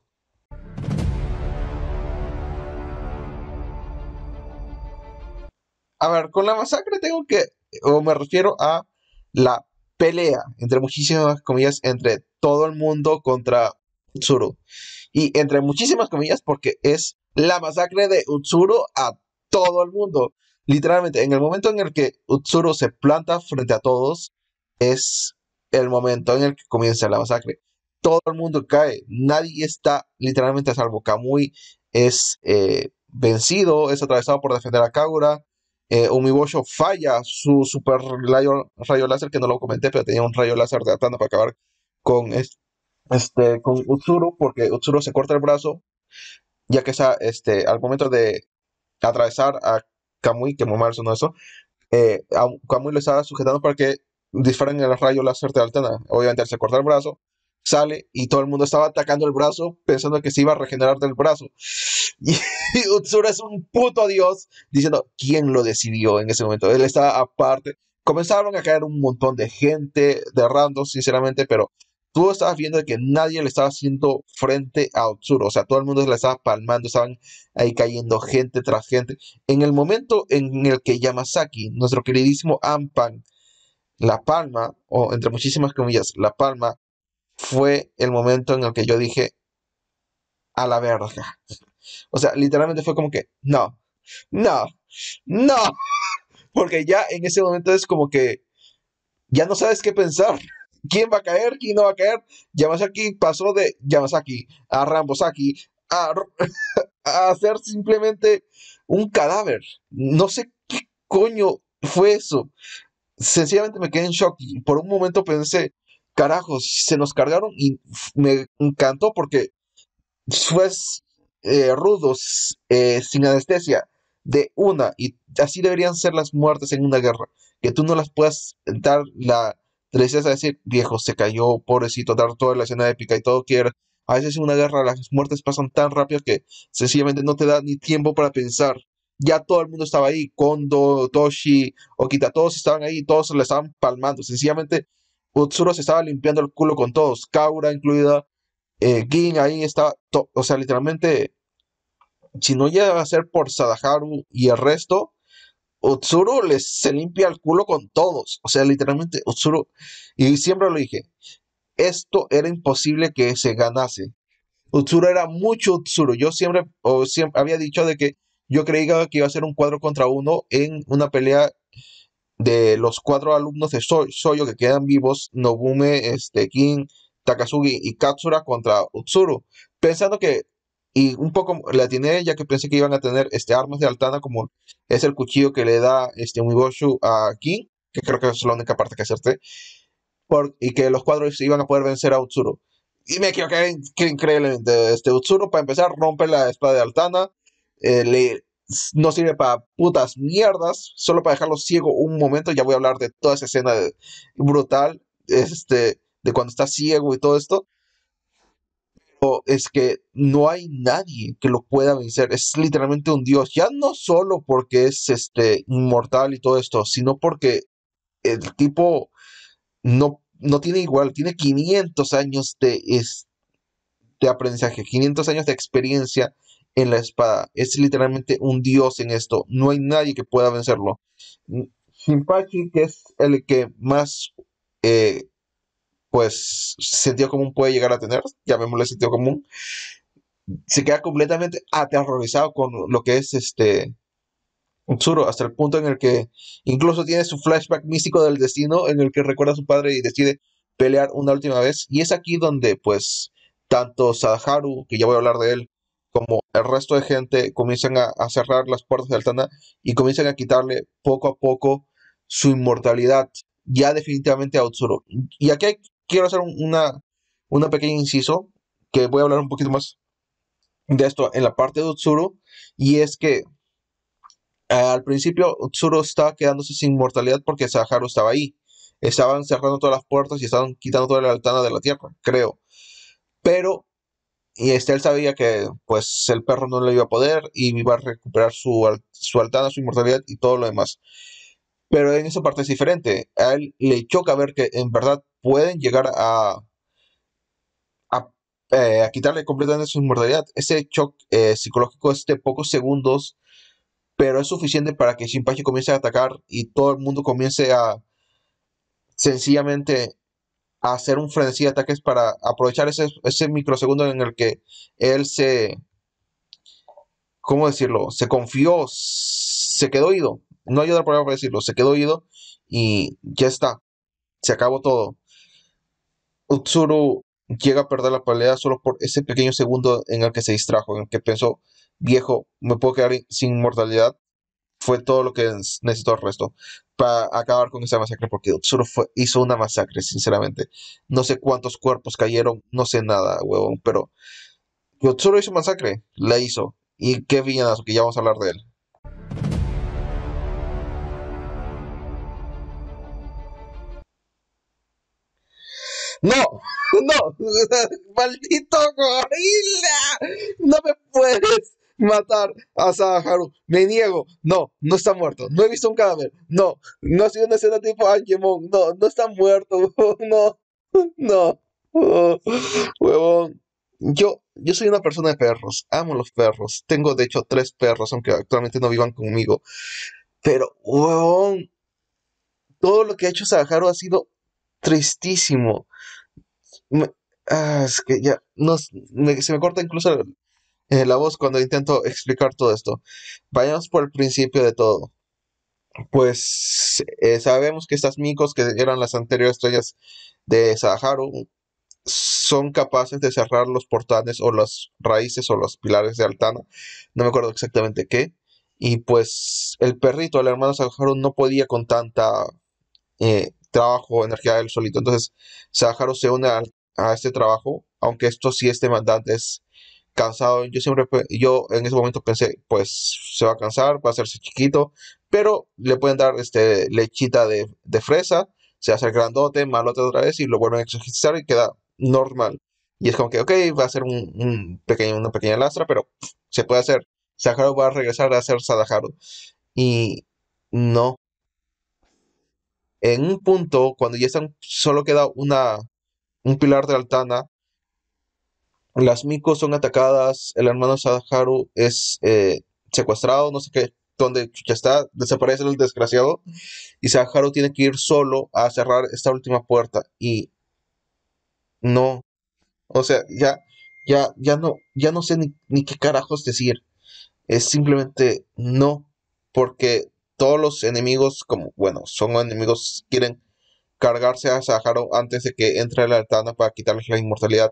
A ver, con la masacre tengo que, o me refiero a la pelea, entre muchísimas comillas, entre todo el mundo contra Utsuru. Y entre muchísimas comillas, porque es la masacre de Utsuru a todo el mundo. Literalmente, en el momento en el que Utsuru se planta frente a todos, es el momento en el que comienza la masacre. Todo el mundo cae, nadie está literalmente a salvo. Kamui es vencido, es atravesado por defender a Kagura. Umibosho falla su super rayo láser, que no lo comenté, pero tenía un rayo láser de Atana para acabar con, con Utsuru, porque Utsuru se corta el brazo, ya que al momento de atravesar a Kamui, que muy mal sonó eso, Kamui lo estaba sujetando para que disparen el rayo láser de Altana. Obviamente, él se corta el brazo, sale y todo el mundo estaba atacando el brazo pensando que se iba a regenerar del brazo. Y Utsura es un puto dios diciendo quién lo decidió en ese momento. Él estaba aparte. Comenzaron a caer un montón de gente, de randos, sinceramente, pero tú estabas viendo de que nadie le estaba haciendo frente a Utsuro. O sea, todo el mundo se la estaba palmando, estaban ahí cayendo gente tras gente. En el momento en el que Yamasaki, nuestro queridísimo Ampan, la palma, o entre muchísimas comillas, la palma, fue el momento en el que yo dije, a la verga. O sea, literalmente fue como que, no, no, no, porque ya en ese momento es como que ya no sabes qué pensar. ¿Quién va a caer? ¿Quién no va a caer? Yamasaki pasó de Yamasaki a Rambosaki a, a ser simplemente un cadáver. No sé qué coño fue eso. Sencillamente me quedé en shock y por un momento pensé, carajos, se nos cargaron y me encantó porque pues rudos, sin anestesia, de una, y así deberían ser las muertes en una guerra, que tú no las puedas dar la tristeza de decir, viejo, se cayó, pobrecito, dar toda la escena épica y todo quiere. A veces en una guerra las muertes pasan tan rápido que sencillamente no te da ni tiempo para pensar. Ya todo el mundo estaba ahí, Kondo, Toshi, Okita, todos estaban ahí, todos se le estaban palmando. Sencillamente, Utsuro se estaba limpiando el culo con todos, Kaura incluida, Gin ahí está, o sea, literalmente, si no llega a ser por Sadaharu y el resto, Utsuro se limpia el culo con todos. O sea, literalmente, Utsuro, y siempre lo dije, esto era imposible que se ganase. Utsuro era mucho Utsuro. Yo siempre había dicho de que yo creía que iba a ser un cuadro contra uno en una pelea de los cuatro alumnos de Soyo que quedan vivos, Nobume, Kin, Takasugi y Katsura contra Utsuru, pensando que, y un poco le atiné ya que pensé que iban a tener armas de Altana como es el cuchillo que le da Umiboshu a Kin, que creo que es la única parte que acerté, y que los cuadros iban a poder vencer a Utsuru. Y me equivoqué increíblemente. Utsuru, para empezar, rompe la espada de Altana. Le no sirve para putas mierdas, solo para dejarlo ciego un momento. Ya voy a hablar de toda esa escena brutal, de cuando está ciego y todo esto. es que no hay nadie que lo pueda vencer. Es literalmente un dios. Ya no solo porque es inmortal y todo esto, sino porque el tipo no tiene igual, tiene 500 años de aprendizaje, 500 años de experiencia en la espada. Es literalmente un dios en esto. No hay nadie que pueda vencerlo. Shinpachi, que es el que más eh, pues sentido común puede llegar a tener, llamémosle sentido común, se queda completamente aterrorizado con lo que es Tsuro, hasta el punto en el que incluso tiene su flashback místico del destino en el que recuerda a su padre y decide pelear una última vez. Y es aquí donde, pues, tanto Sadaharu, que ya voy a hablar de él, como el resto de gente comienzan a cerrar las puertas de Altana y comienzan a quitarle poco a poco su inmortalidad, ya definitivamente a Utsuro. Y aquí quiero hacer una pequeña inciso, que voy a hablar un poquito más de esto en la parte de Utsuro, y es que al principio, Tsuro estaba quedándose sin mortalidad porque Saharu estaba ahí. Estaban cerrando todas las puertas y estaban quitando toda la altana de la tierra, creo. Pero, él sabía que pues el perro no le iba a poder y iba a recuperar su altana, su inmortalidad y todo lo demás. Pero en esa parte es diferente. A él le choca ver que en verdad pueden llegar a, a quitarle completamente su inmortalidad. Ese shock psicológico es de pocos segundos, pero es suficiente para que Shinpachi comience a atacar y todo el mundo comience a sencillamente a hacer un frenesí de ataques para aprovechar ese microsegundo en el que él ¿cómo decirlo? Se confió, se quedó ido. No hay otra palabra para decirlo, se quedó ido y ya está, se acabó todo. Utsuru llega a perder la pelea solo por ese pequeño segundo en el que se distrajo, en el que pensó, viejo, me puedo quedar sin mortalidad. Fue todo lo que necesitó el resto para acabar con esa masacre, porque Utsuro hizo una masacre, sinceramente. No sé cuántos cuerpos cayeron, no sé nada, huevón, pero Utsuro hizo masacre, la hizo. Y qué villanazo, que ya vamos a hablar de él. No, no, maldito gorila, no me puedes matar a Sadaharu, me niego, no, no está muerto, no he visto un cadáver, no, no ha sido una escena tipo Angemon, no, no está muerto, no, no, oh, huevón. Yo soy una persona de perros, amo los perros, tengo de hecho 3 perros, aunque actualmente no vivan conmigo, pero, huevón, todo lo que ha hecho Sadaharu ha sido tristísimo. Me- es que ya no, se me corta incluso la voz cuando intento explicar todo esto. Vayamos por el principio de todo. Pues sabemos que estas micos, que eran las anteriores estrellas de Saharu, son capaces de cerrar los portales o las raíces o los pilares de Altana. No me acuerdo exactamente qué. Y pues el perrito, el hermano Saharu, no podía con tanta trabajo, energía él solito. Entonces, Saharo se une a este trabajo, aunque esto sí es demandante, es cansado. Yo en ese momento pensé, pues se va a cansar, va a hacerse chiquito, pero le pueden dar lechita de fresa, se hace grandote, malote otra vez y lo vuelven a exorcizar y queda normal. Y es como que, ok, va a ser una pequeña lastra, pero se puede hacer. Saharo va a regresar a ser Sadaharu. Y no, en un punto, cuando ya solo queda un pilar de Altana, las Miko son atacadas, el hermano Sadaharu es secuestrado, no sé qué, dónde chucha está, desaparece el desgraciado, y Sadaharu tiene que ir solo a cerrar esta última puerta, y no, o sea, ya no sé ni qué carajos decir, es simplemente no, porque todos los enemigos, como, bueno, son enemigos, quieren cargarse a Saharo antes de que entre la Altana para quitarles la inmortalidad.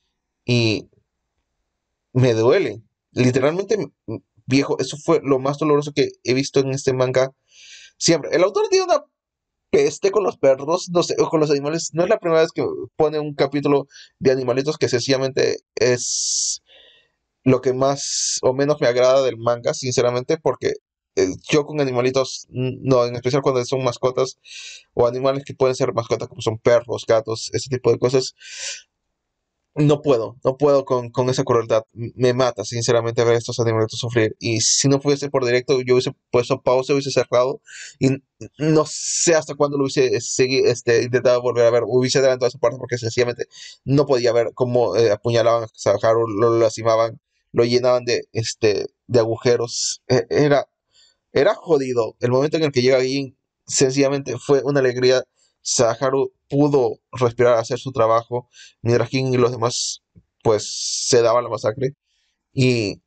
Y me duele. Literalmente, viejo, eso fue lo más doloroso que he visto en este manga. Siempre. El autor tiene una peste con los perros, no sé, o con los animales. No es la primera vez que pone un capítulo de animalitos que sencillamente es lo que más o menos me agrada del manga, sinceramente, porque yo con animalitos, no, en especial cuando son mascotas o animales que pueden ser mascotas como son perros, gatos, ese tipo de cosas, no puedo con esa crueldad. Me mata, sinceramente, ver a estos animalitos sufrir. Y si no fuese por directo, yo hubiese puesto pausa, hubiese cerrado. Y no sé hasta cuándo lo hubiese intentado volver a ver. Hubiese adelantado esa parte porque sencillamente no podía ver cómo apuñalaban a Saharu, lo lastimaban, lo llenaban de agujeros. Era jodido. El momento en el que llega Gin, sencillamente fue una alegría. Saharu pudo respirar, hacer su trabajo, mientras Gin y los demás, pues, se daban la masacre. Y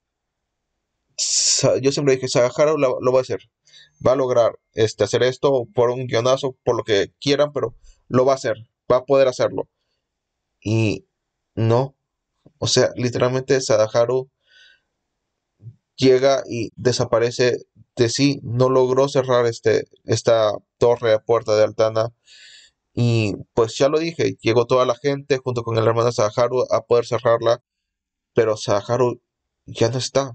yo siempre dije, Saharu lo va a hacer. Va a lograr hacer esto por un guionazo, por lo que quieran, pero lo va a hacer. Va a poder hacerlo. Y no. O sea, literalmente Saharu llega y desaparece de sí. No logró cerrar esta torre a puerta de Altana. Y pues ya lo dije, llegó toda la gente junto con el hermano Saharu a poder cerrarla, pero Saharu ya no está.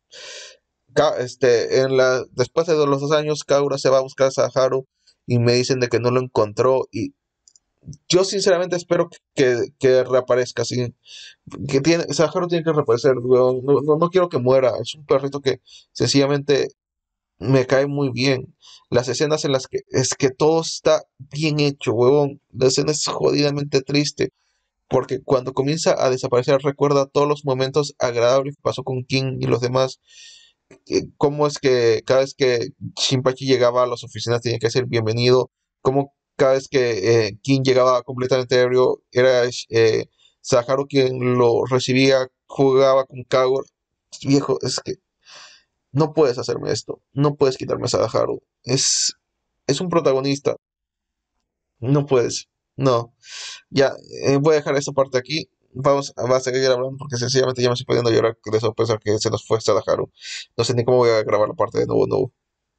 Después de los 2 años, Kaura se va a buscar a Saharu y me dicen de que no lo encontró. Y yo sinceramente espero que reaparezca, así. Saharu tiene que reaparecer, weón. No, no, no quiero que muera. Es un perrito que sencillamente me cae muy bien. Las escenas en las que es que todo está bien hecho, huevón. La escena es jodidamente triste. Porque cuando comienza a desaparecer recuerda todos los momentos agradables que pasó con King y los demás. Cómo es que cada vez que Shinpachi llegaba a las oficinas tenía que ser bienvenido. Cómo cada vez que King llegaba completamente ebrio era Saharu quien lo recibía, jugaba con Kago. Viejo, es que no puedes hacerme esto. No puedes quitarme a Saharu. Es un protagonista. No puedes. No. Ya, voy a dejar esta parte aquí. Va a seguir hablando porque sencillamente ya me estoy poniendo a llorar de sorpresa que se nos fue Sadaharu. No sé ni cómo voy a grabar la parte de nuevo, nuevo.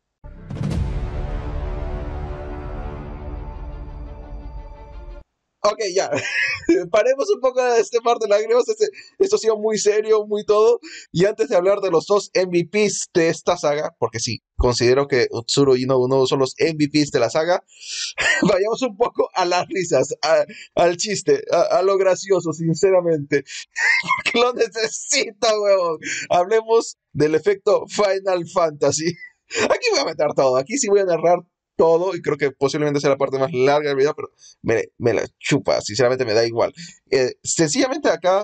Ok, ya. Paremos un poco de este par de lágrimas. Esto ha sido muy serio, muy todo. Y antes de hablar de los dos MVPs de esta saga, porque sí, considero que Utsuro y Nobuno son los MVPs de la saga, vayamos un poco a las risas, al chiste, a lo gracioso, sinceramente. Que lo necesito, huevón. Hablemos del efecto Final Fantasy. Aquí voy a meter todo. Aquí sí voy a narrar todo. Y creo que posiblemente sea la parte más larga del video, pero me la chupa. Sinceramente me da igual. Sencillamente acá,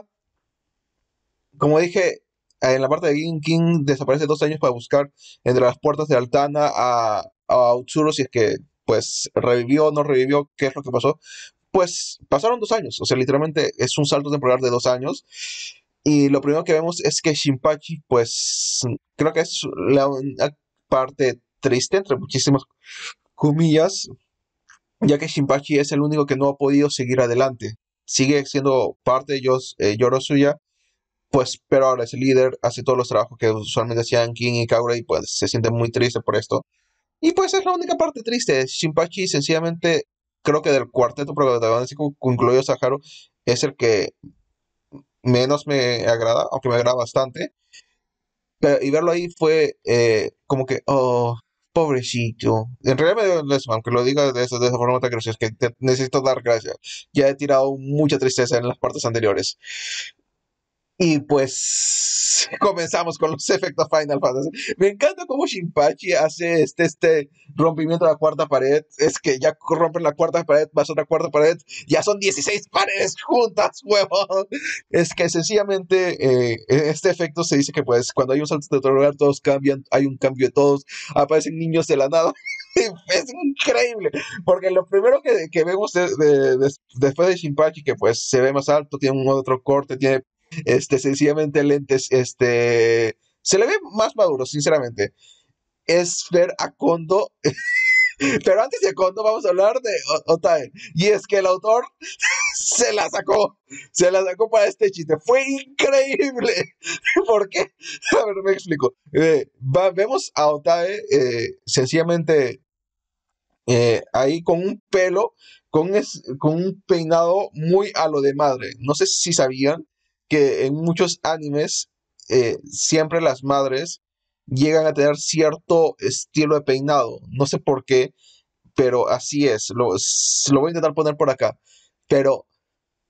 como dije, en la parte de Gin King desaparece 2 años para buscar entre las puertas de Altana a Utsuro si es que pues revivió o no revivió, qué es lo que pasó. Pues pasaron 2 años, o sea, literalmente es un salto temporal de 2 años. Y lo primero que vemos es que Shinpachi, pues, creo que es una parte triste, entre muchísimas comillas, ya que Shinpachi es el único que no ha podido seguir adelante. Sigue siendo parte de Yorosuya, pues, pero ahora es el líder, hace todos los trabajos que usualmente hacían King y Kaura y pues se siente muy triste por esto. Y pues es la única parte triste. Shinpachi sencillamente, creo que del cuarteto protagonístico, incluido Saharu, es el que menos me agrada, aunque me agrada bastante. Y verlo ahí fue como que, oh, pobrecito. En realidad me dio lástima, aunque lo diga de esa forma tan graciosa, es que necesito dar gracias. Ya he tirado mucha tristeza en las partes anteriores. Y pues comenzamos con los efectos Final Fantasy. Me encanta cómo Shinpachi hace este rompimiento de la cuarta pared. Es que ya rompen la cuarta pared, más otra cuarta pared. Ya son 16 paredes juntas, huevón. Es que sencillamente este efecto se dice que pues cuando hay un salto de otro lugar todos cambian. Hay un cambio de todos. Aparecen niños de la nada. Es increíble, porque lo primero que vemos después de Shinpachi, que pues se ve más alto, tiene un otro corte, tiene sencillamente lentes, se le ve más maduro, sinceramente. Es ver a Kondo, pero antes de Kondo vamos a hablar de Otae. Y es que el autor se la sacó para este chiste. Fue increíble. ¿Por qué? A ver, me explico. Vemos a Otae sencillamente ahí con un pelo, con un peinado muy a lo de madre. No sé si sabían que en muchos animes siempre las madres llegan a tener cierto estilo de peinado. No sé por qué, pero así es. Lo voy a intentar poner por acá. Pero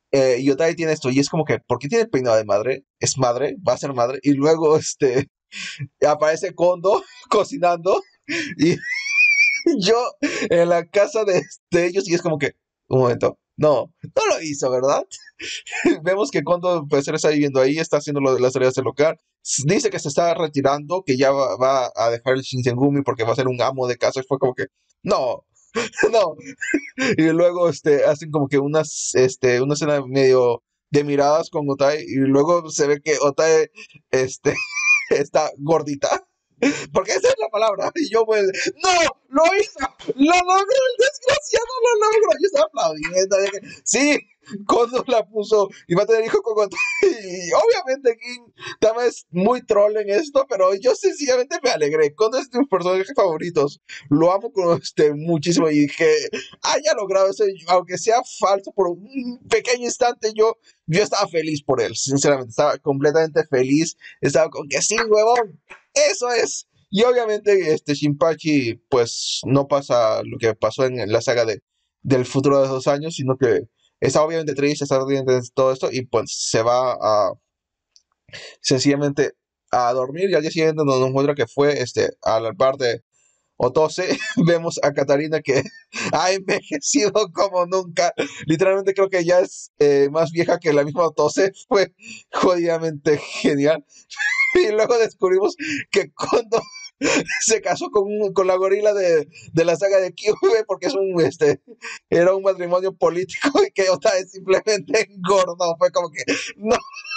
Y Otai tiene esto, y es como que, ¿por qué tiene peinado de madre? Es madre, va a ser madre, y luego aparece Kondo cocinando, y yo en la casa de ellos, y es como que, un momento, no lo hizo, ¿verdad? Vemos que Kondo pues él está viviendo ahí, está haciendo lo de las tareas del local. Dice que se está retirando, que ya va a dejar el Shinsengumi porque va a ser un amo de casa. Y fue como que, no, no. Y luego hacen como que una escena medio de miradas con Otae. Y luego se ve que Otae este, está gordita. Porque esa es la palabra. Y yo, pues, ¡no! ¡Lo hizo! ¡Lo logró! ¡El desgraciado lo logró! Yo estaba aplaudiendo. Dije, sí, Kondo la puso y va a tener hijo con Kondo. Y obviamente King Tama es muy troll en esto, pero yo sencillamente me alegré. Kondo es de mis personajes favoritos. Lo amo con muchísimo y que haya logrado eso, aunque sea falso por un pequeño instante, yo estaba feliz por él. Sinceramente, estaba completamente feliz. Estaba con que sí, huevón. Eso es. Y obviamente Shinpachi pues no pasa lo que pasó en la saga del futuro de 2 años, sino que está obviamente triste, está ardiente de todo esto y pues se va a sencillamente a dormir y al día siguiente nos muestra que fue al bar de Otose. Vemos a Katarina que ha envejecido como nunca. Literalmente creo que ya es más vieja que la misma Otose. Fue jodidamente genial. Y luego descubrimos que cuando se casó con la gorila de la saga de Kyuubi porque era un matrimonio político y que Otae simplemente engordó. Fue como que, no,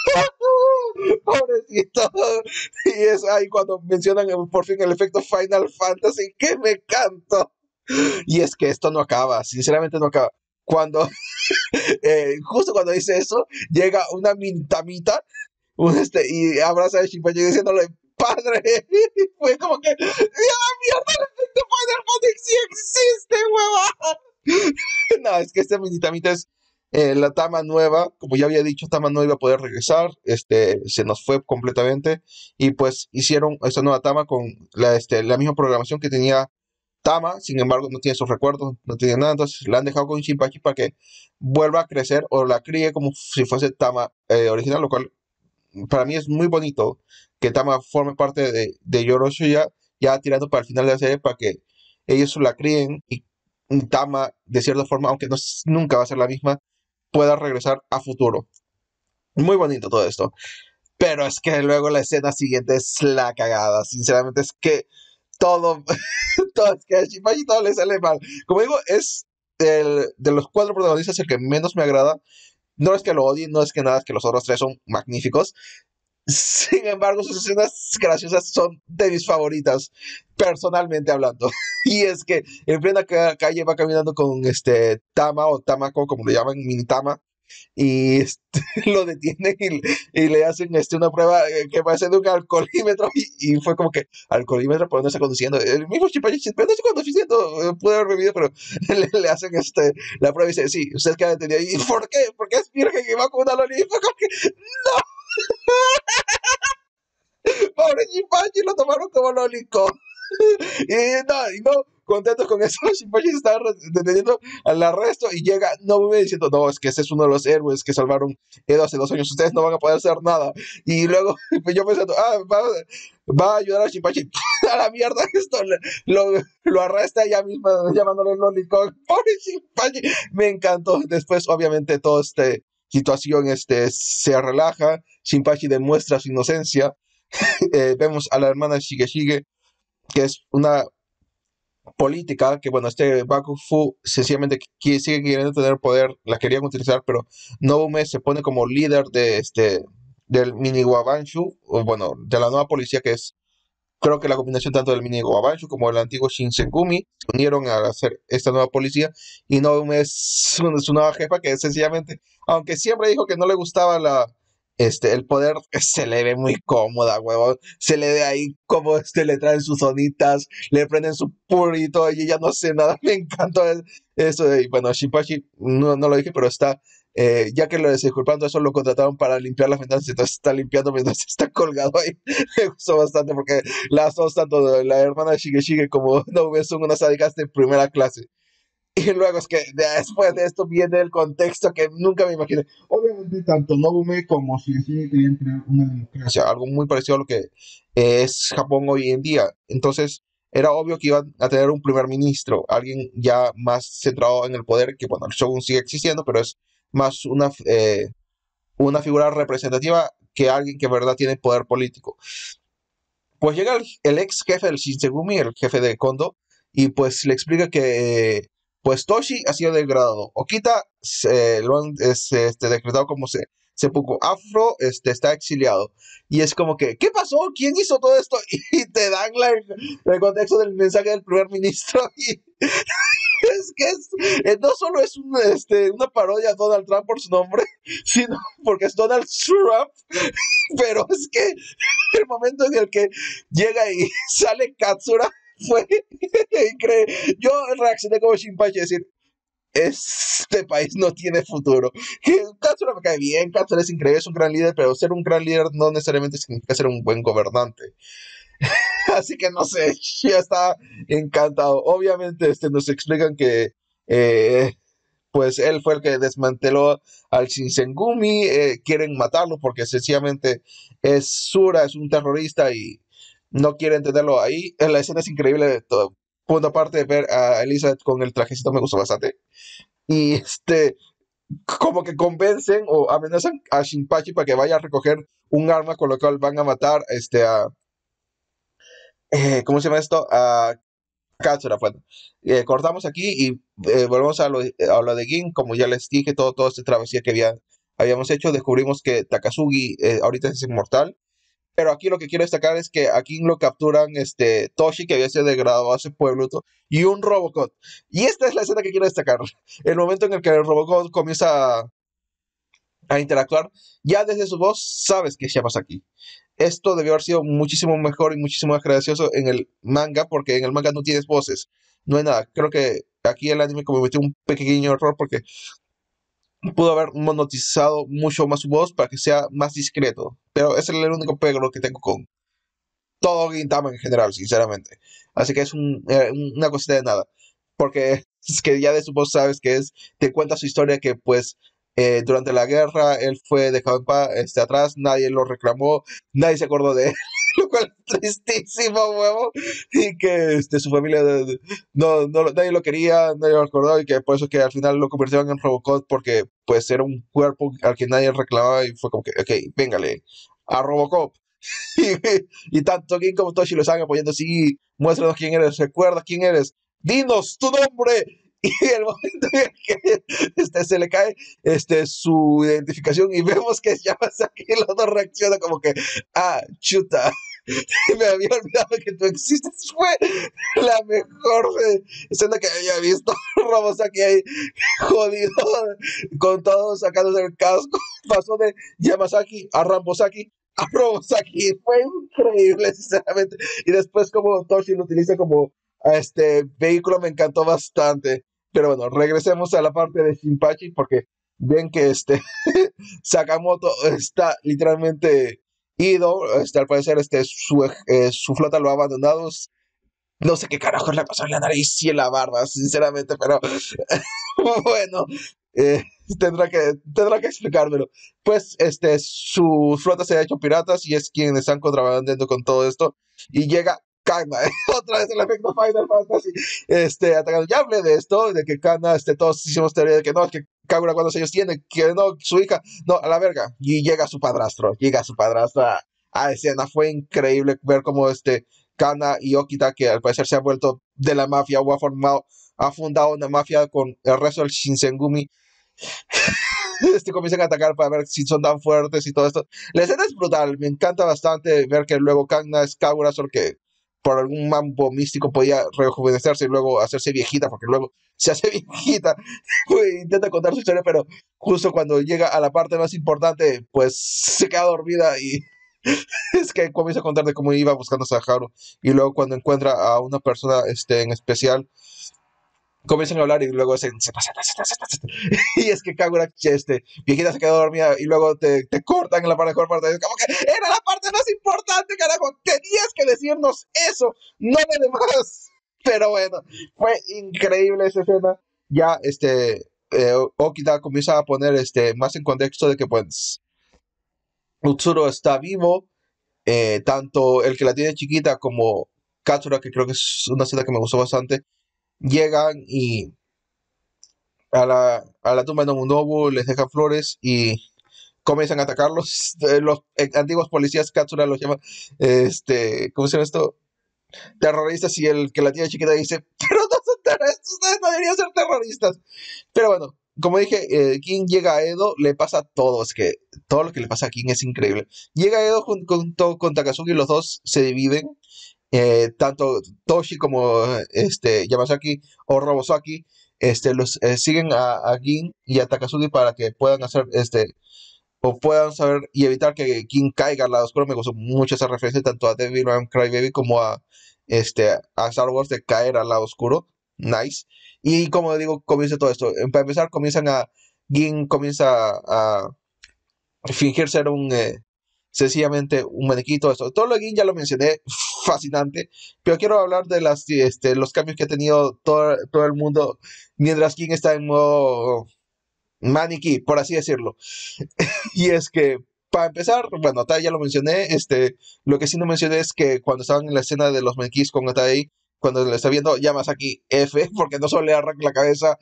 pobrecito. Y es ahí cuando mencionan por fin el efecto Final Fantasy, que me canto. Y es que esto no acaba, sinceramente no acaba. Cuando, justo cuando dice eso, llega una mintamita y abraza a Shinpachi diciéndole padre. Y fue como que, ¡ya mierda! El efecto Final Fantasy sí existe, hueva. No, es que este minitamita es la Tama nueva. Como ya había dicho, Tama no iba a poder regresar. Se nos fue completamente. Y pues hicieron esta nueva Tama con la misma programación que tenía Tama. Sin embargo, no tiene sus recuerdos, no tiene nada. Entonces la han dejado con Shinpachi para que vuelva a crecer o la críe como si fuese Tama original, lo cual para mí es muy bonito que Tama forme parte de Yoroshiya, ya tirando para el final de la serie para que ellos la críen y Tama, de cierta forma, aunque nunca va a ser la misma, pueda regresar a futuro. Muy bonito todo esto. Pero es que luego la escena siguiente es la cagada. Sinceramente, es que todo, todo es que a Shinpachi todo le sale mal. Como digo, es de los 4 protagonistas el que menos me agrada. No es que lo odie, no es que nada, es que los otros 3 son magníficos. Sin embargo, sus escenas graciosas son de mis favoritas, personalmente hablando. Y es que en plena calle va caminando con Tama o Tamako, como le llaman, Mini Tama, y lo detienen y le hacen una prueba que parece de un alcoholímetro. Y fue como que, alcoholímetro, ¿por dónde está conduciendo? El mismo Chipachi, pero no estoy conduciendo, pude haber bebido, pero le hacen la prueba y dice, sí, usted queda detenido. ¿Y por qué? Porque es virgen y va con una loli. Y fue como que, pobre Chipachi, lo tomaron como lólico. Y no, contentos con eso, Shinpachi se estaba deteniendo al arresto y llega Nobume diciendo, no, es que ese es uno de los héroes que salvaron Edo hace 2 años, ustedes no van a poder hacer nada. Y luego pues yo pensando, va a ayudar a Shinpachi. A la mierda, lo arresta ella misma llamándole lolicón. Pobre Shinpachi, me encantó. Después, obviamente, toda esta situación se relaja, Shinpachi demuestra su inocencia. Vemos a la hermana Shigeshige, que es una política que, bueno, Bakufu sencillamente sigue queriendo tener poder, la querían utilizar, pero Nobume se pone como líder del mini Wabanshu, o bueno, de la nueva policía que es, creo que la combinación tanto del mini Wabanshu como del antiguo Shinsengumi, se unieron a hacer esta nueva policía, y Nobume es su nueva jefa que sencillamente, aunque siempre dijo que no le gustaba el poder, se le ve muy cómoda, huevón. Se le ve ahí como le traen sus zonitas, le prenden su purito y ella no sé nada. Me encantó eso. Y bueno, Shinpachi, no lo dije, pero está, ya que lo disculpando, eso lo contrataron para limpiar las ventanas, entonces está limpiando mientras está colgado ahí. Me gustó bastante porque las dos, tanto la hermana de Shigeshige como Nobume, son unas sádicas de primera clase. Y luego es que después de esto viene el contexto que nunca me imaginé. Obviamente, tanto Nobume como Shinsei querían crear una democracia, algo muy parecido a lo que es Japón hoy en día. Entonces, era obvio que iban a tener un primer ministro, alguien ya más centrado en el poder, que bueno, el shogun sigue existiendo, pero es más una figura representativa que alguien que en verdad tiene poder político. Pues llega el ex jefe del Shinsengumi, el jefe de Kondo, y pues le explica que pues Toshi ha sido degradado. Okita lo han decretado como seppuku. Afro está exiliado. Y es como que, ¿qué pasó? ¿Quién hizo todo esto? Y te dan el contexto del mensaje del primer ministro. Y no solo es una parodia a Donald Trump por su nombre, sino porque es Donald Trump, pero es que el momento en el que llega y sale Katsura fue increíble. Yo reaccioné como Shinpachi, decir, este país no tiene futuro. Katsura me cae bien, Katsura es increíble, es un gran líder, pero ser un gran líder no necesariamente significa ser un buen gobernante. Así que no sé, ya está encantado. Obviamente nos explican que eh, pues él fue el que desmanteló al Shinsengumi, quieren matarlo porque sencillamente es Sura, es un terrorista y no quieren tenerlo ahí. La escena es increíble de todo. Punto aparte de ver a Elizabeth con el trajecito me gustó bastante. Y como que convencen o amenazan a Shinpachi para que vaya a recoger un arma con lo cual van a matar ¿cómo se llama esto? A Katsura, bueno. Cortamos aquí y volvemos a lo de Gin. Como ya les dije, todo este travesía que habíamos hecho, descubrimos que Takasugi ahorita es inmortal. Pero aquí lo que quiero destacar es que a Gin lo capturan Toshi, que había sido degradado a ese pueblo, y un Robocop. Y esta es la escena que quiero destacar. El momento en el que el Robocop comienza a interactuar, ya desde su voz sabes que es Yamazaki. Esto debió haber sido muchísimo mejor y muchísimo más gracioso en el manga, porque en el manga no tienes voces, no hay nada. Creo que aquí el anime cometió un pequeño error porque pudo haber monetizado mucho más su voz para que sea más discreto. Pero ese es el único pego que tengo con todo Gintama en general, sinceramente. Así que es una cosita de nada. Porque es que ya de su voz sabes que te cuenta su historia que pues durante la guerra él fue dejado atrás, nadie lo reclamó, nadie se acordó de él, lo cual es tristísimo, huevo, y que su familia nadie lo quería, nadie lo recordó, y que por eso que al final lo convirtieron en Robocop porque pues era un cuerpo al que nadie reclamaba y fue como que, ok, véngale, a Robocop. Y tanto Gin como Toshi lo están apoyando. Sí, muéstranos quién eres, recuerda quién eres, dinos tu nombre. Y el momento en el que se le cae su identificación y vemos que es Yamazaki, y los dos reacciona como que, chuta, me había olvidado que tú existes. Fue la mejor escena que había visto. Robosaki ahí jodido, con todos sacándose el casco. Pasó de Yamazaki a Rambosaki a Robosaki. Fue increíble, sinceramente. Y después, como Toshi lo utiliza como vehículo, me encantó bastante. Pero bueno, regresemos a la parte de Shinpachi, porque ven que Sakamoto está literalmente ido. Al parecer, su flota lo ha abandonado. No sé qué carajo le pasó en la nariz y en la barba, sinceramente, pero bueno, eh, tendrá que explicármelo. Pues su flota se ha hecho piratas y es quienes están contrabandeando con todo esto. Y llega Kana, otra vez el efecto Final Fantasy, atacando. Ya hablé de esto, de que Kana, todos hicimos teoría de que no, que Kagura cuántos años tiene, que no, su hija, no, a la verga. Y llega su padrastro a escena. Fue increíble ver cómo Kana y Okita, que al parecer se ha vuelto de la mafia o ha fundado una mafia con el resto del Shinsengumi, comienzan a atacar para ver si son tan fuertes y todo esto. La escena es brutal, me encanta bastante ver que luego Kanna es Kagura, solo que por algún mambo místico podía rejuvenecerse y luego hacerse viejita, porque luego se hace viejita, intenta contar su historia, pero justo cuando llega a la parte más importante, pues se queda dormida y es que comienza a contar de cómo iba buscando a Saharu y luego cuando encuentra a una persona en especial comienzan a hablar y luego se pasa. Y es que Kagura, viejita se quedó dormida y luego te cortan en la mejor parte. Es como que era la parte más importante, carajo. Tenías que decirnos eso, no lo demás. Pero bueno, fue increíble esa escena. ya Okida comienza a poner más en contexto de que pues Utsuro está vivo, tanto el que la tiene chiquita como Katsura, que creo que es una escena que me gustó bastante, llegan y a la tumba de Nobunobu les dejan flores y comienzan a atacarlos. Los antiguos policías, Katsura los llama, ¿cómo se llama esto? Terroristas, y el que la tiene chiquita dice, pero no son terroristas, ustedes no deberían ser terroristas. Pero bueno, como dije, King llega a Edo, le pasa todo, es que todo lo que le pasa a King es increíble. Llega a Edo junto con Takasugi, los dos se dividen, tanto Toshi como Yamasaki o Robosaki, los siguen a King y a Takasugi para que puedan hacer o puedan saber y evitar que King caiga al lado oscuro. Me gustó mucho esa referencia tanto a Devil May Cry Baby como a Star Wars, de caer al lado oscuro. Nice. Y como digo, comienza todo esto. Para empezar, King comienza a fingir ser sencillamente un maniquito. Todo lo de King ya lo mencioné, fascinante. Pero quiero hablar de los cambios que ha tenido todo el mundo mientras King está en modo maniquí, por así decirlo. Y es que, para empezar, bueno, Atai ya lo mencioné, lo que sí no mencioné es que cuando estaban en la escena de los maniquíes con Atai, cuando le está viendo, llamas aquí F, porque no solo le arranca la cabeza,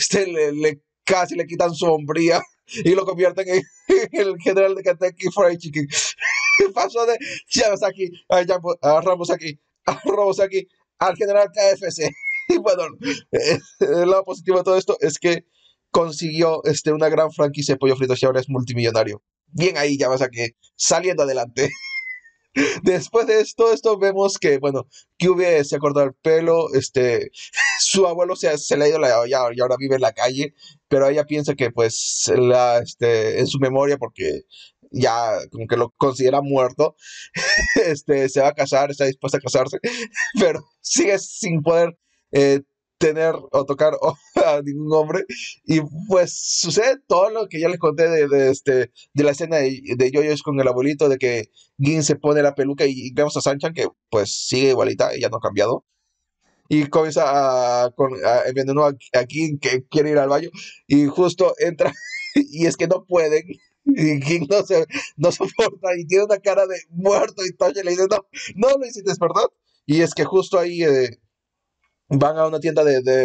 casi le quitan su hombría y lo convierten en el general de Kentucky Fried Chicken. Pasó de Yamasaki a Ramosaki, a Robosaki, al general KFC. Y bueno, el lado positivo de todo esto es que consiguió una gran franquicia de pollo frito y ahora es multimillonario. Bien ahí, Yamasaki, saliendo adelante. Después de esto vemos que, bueno, Kyubie se ha cortado el pelo, su abuelo se le ha ido la olla y ahora vive en la calle, pero ella piensa que, pues, en su memoria, porque ya como que lo considera muerto, se va a casar, está dispuesta a casarse, pero sigue sin poder eh, tener o tocar a ningún hombre. Y pues sucede todo lo que ya les conté de la escena de Yoyos con el abuelito, de que Gin se pone la peluca y vemos a Sanchan que pues sigue igualita, ella no ha cambiado. Y comienza envenenó a King, que quiere ir al baño, y justo entra, y es que no pueden, y King no soporta, y tiene una cara de muerto, y Toshi le dice, no, no lo hiciste, ¿verdad? Y es que justo ahí van a una tienda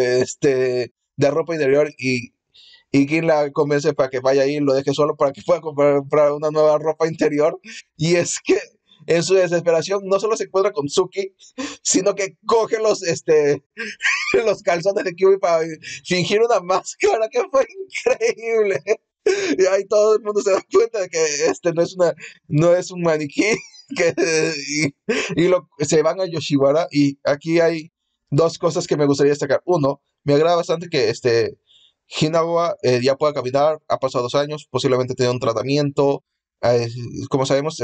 de ropa interior, y King la convence para que vaya ahí, lo deje solo para que pueda comprar una nueva ropa interior. Y es que en su desesperación no solo se encuentra con Suki, sino que coge los calzones de Kiwi para fingir una máscara, que fue increíble. Y ahí todo el mundo se da cuenta de que no es un maniquí. Que, se van a Yoshiwara, y aquí hay dos cosas que me gustaría destacar. Uno, me agrada bastante que Hinawa ya pueda caminar, ha pasado 2 años, posiblemente tenga un tratamiento. eh, Como sabemos,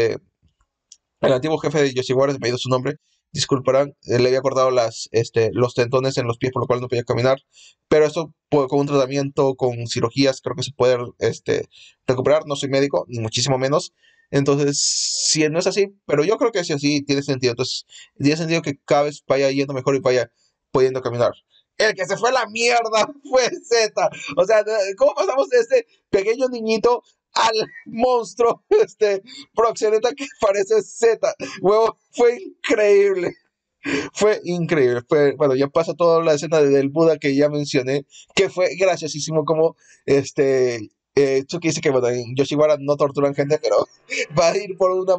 el antiguo jefe de Yoshiwara, se me ha ido su nombre, disculparán, le había cortado los tendones en los pies, por lo cual no podía caminar. Pero eso, con un tratamiento, con cirugías, creo que se puede recuperar. No soy médico, ni muchísimo menos. Entonces, si no es así, pero yo creo que sí, así tiene sentido. Entonces, tiene sentido que cada vez vaya yendo mejor y vaya pudiendo caminar. El que se fue a la mierda fue Z. O sea, ¿cómo pasamos de este pequeño niñito al monstruo proxeneta que parece Z? Huevo, fue increíble. Fue increíble. Bueno, ya pasa toda la escena del Buda que ya mencioné, que fue graciosísimo como Tsuki dice que, bueno, en Yoshiwara no torturan gente, pero va a ir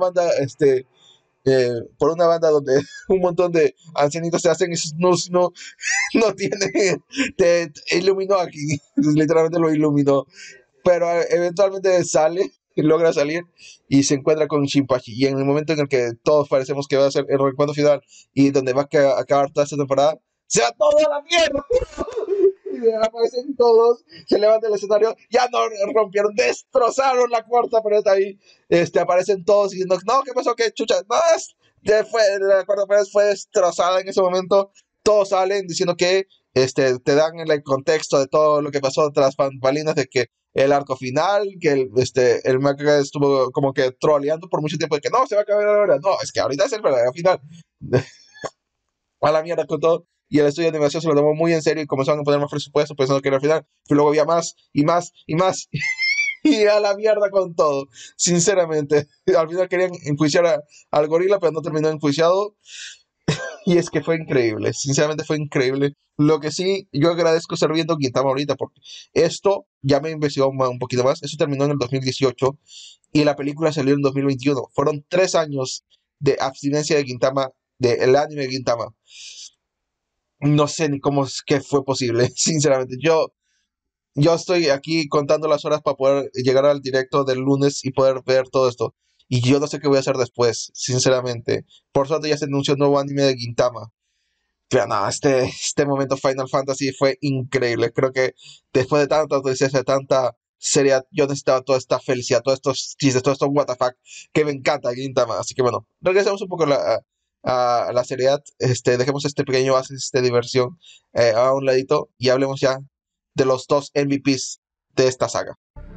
por una banda donde un montón de ancianitos se hacen snus, no tiene, te iluminó aquí, literalmente lo iluminó, pero eventualmente sale, logra salir y se encuentra con Shinpachi. Y en el momento en el que todos parecemos que va a ser el reencuentro final y donde va a acabar toda esta temporada, se va todo a la mierda. Y aparecen todos, se levanta el escenario, ya no rompieron, destrozaron la cuarta pared ahí. Aparecen todos diciendo, no, ¿qué pasó? ¿Qué chucha? No, la cuarta pared fue destrozada en ese momento. Todos salen diciendo que te dan el contexto de todo lo que pasó tras bambalinas, de que el arco final, que el manga estuvo como que troleando por mucho tiempo, de que no, se va a acabar ahora. No, es que ahorita es el verdadero final. A la mierda con todo. y el estudio de animación se lo tomó muy en serio y comenzaron a poner más presupuesto pensando que era al final, pero luego había más y más y más y a la mierda con todo, sinceramente. Al final querían enjuiciar al gorila, pero no terminó enjuiciado. Y es que fue increíble, sinceramente fue increíble. Lo que sí, yo agradezco estar viendo Gintama ahorita, porque esto ya me investigó un poquito más. Eso terminó en el 2018 y la película salió en 2021. Fueron 3 años de abstinencia de Gintama, del anime de Gintama. No sé ni cómo es que fue posible, sinceramente. Yo estoy aquí contando las horas para poder llegar al directo del lunes y poder ver todo esto. Y yo no sé qué voy a hacer después, sinceramente. Por suerte ya se anunció un nuevo anime de Gintama. Pero no, este momento Final Fantasy fue increíble. Creo que después de tanta tristeza, de tanta seriedad, yo necesitaba toda esta felicidad, todos estos chistes, todos estos WTF que me encanta Gintama. Así que bueno, regresemos un poco a la seriedad. Dejemos este pequeño oasis de diversión a un ladito y hablemos ya de los dos MVPs de esta saga.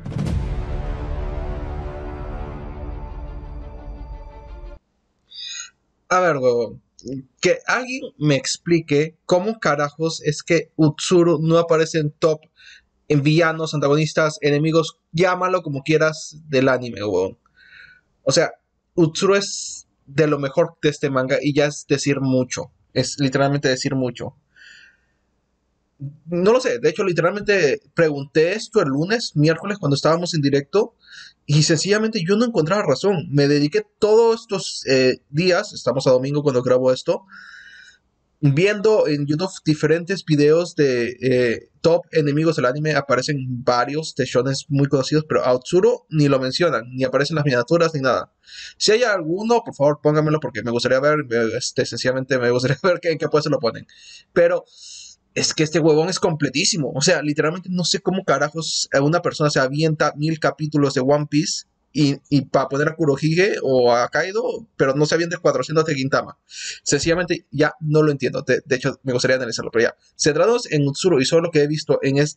A ver, huevón. Que alguien me explique cómo carajos es que Utsuru no aparece en top, en villanos, antagonistas, enemigos, llámalo como quieras del anime, huevón. O sea, Utsuru es de lo mejor de este manga y ya es decir mucho. Es literalmente decir mucho. No lo sé, de hecho literalmente pregunté esto el lunes, miércoles, cuando estábamos en directo y sencillamente yo no encontraba razón. Me dediqué todos estos días, estamos a domingo cuando grabo esto, viendo en YouTube diferentes videos de top enemigos del anime. Aparecen varios de shonen muy conocidos, pero a Utsuro ni lo mencionan, ni aparecen las miniaturas ni nada. Si hay alguno, por favor póngamelo porque me gustaría ver, sencillamente me gustaría ver en qué puesto lo ponen. Pero es que este huevón es completísimo. O sea, literalmente no sé cómo carajos una persona se avienta 1000 capítulos de One Piece y para poner a Kurohige o a Kaido, pero no se avienta 400 de Gintama. Sencillamente ya no lo entiendo. De hecho, me gustaría analizarlo, pero ya. Centrados en Utsuro y solo lo que he visto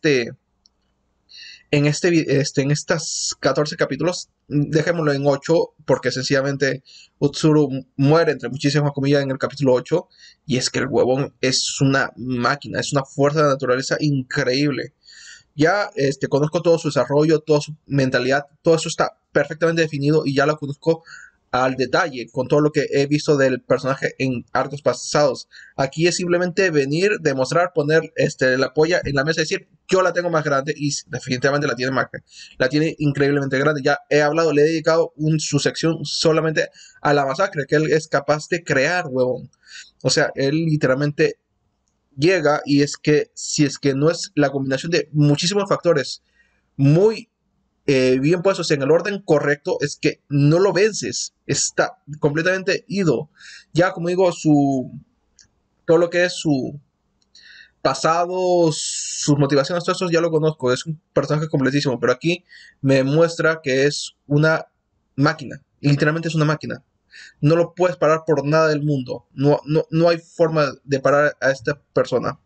en estas 14 capítulos, dejémoslo en 8, porque sencillamente Utsuru muere, entre muchísimas comillas, en el capítulo 8, y es que el huevón es una máquina, es una fuerza de naturaleza increíble. Ya conozco todo su desarrollo, toda su mentalidad, todo eso está perfectamente definido y ya lo conozco al detalle con todo lo que he visto del personaje en arcos pasados. Aquí es simplemente venir, demostrar, poner la polla en la mesa y decir, yo la tengo más grande y definitivamente la tiene increíblemente grande. Ya he hablado, le he dedicado su sección solamente a la masacre que él es capaz de crear, huevón. O sea, él literalmente llega y es que si es que no es la combinación de muchísimos factores muy bien puestos en el orden correcto, es que no lo vences, está completamente ido. Ya como digo, todo lo que es su pasado, sus motivaciones, todo eso ya lo conozco, es un personaje completísimo, pero aquí me muestra que es una máquina, y literalmente es una máquina. No lo puedes parar por nada del mundo, no hay forma de parar a esta persona.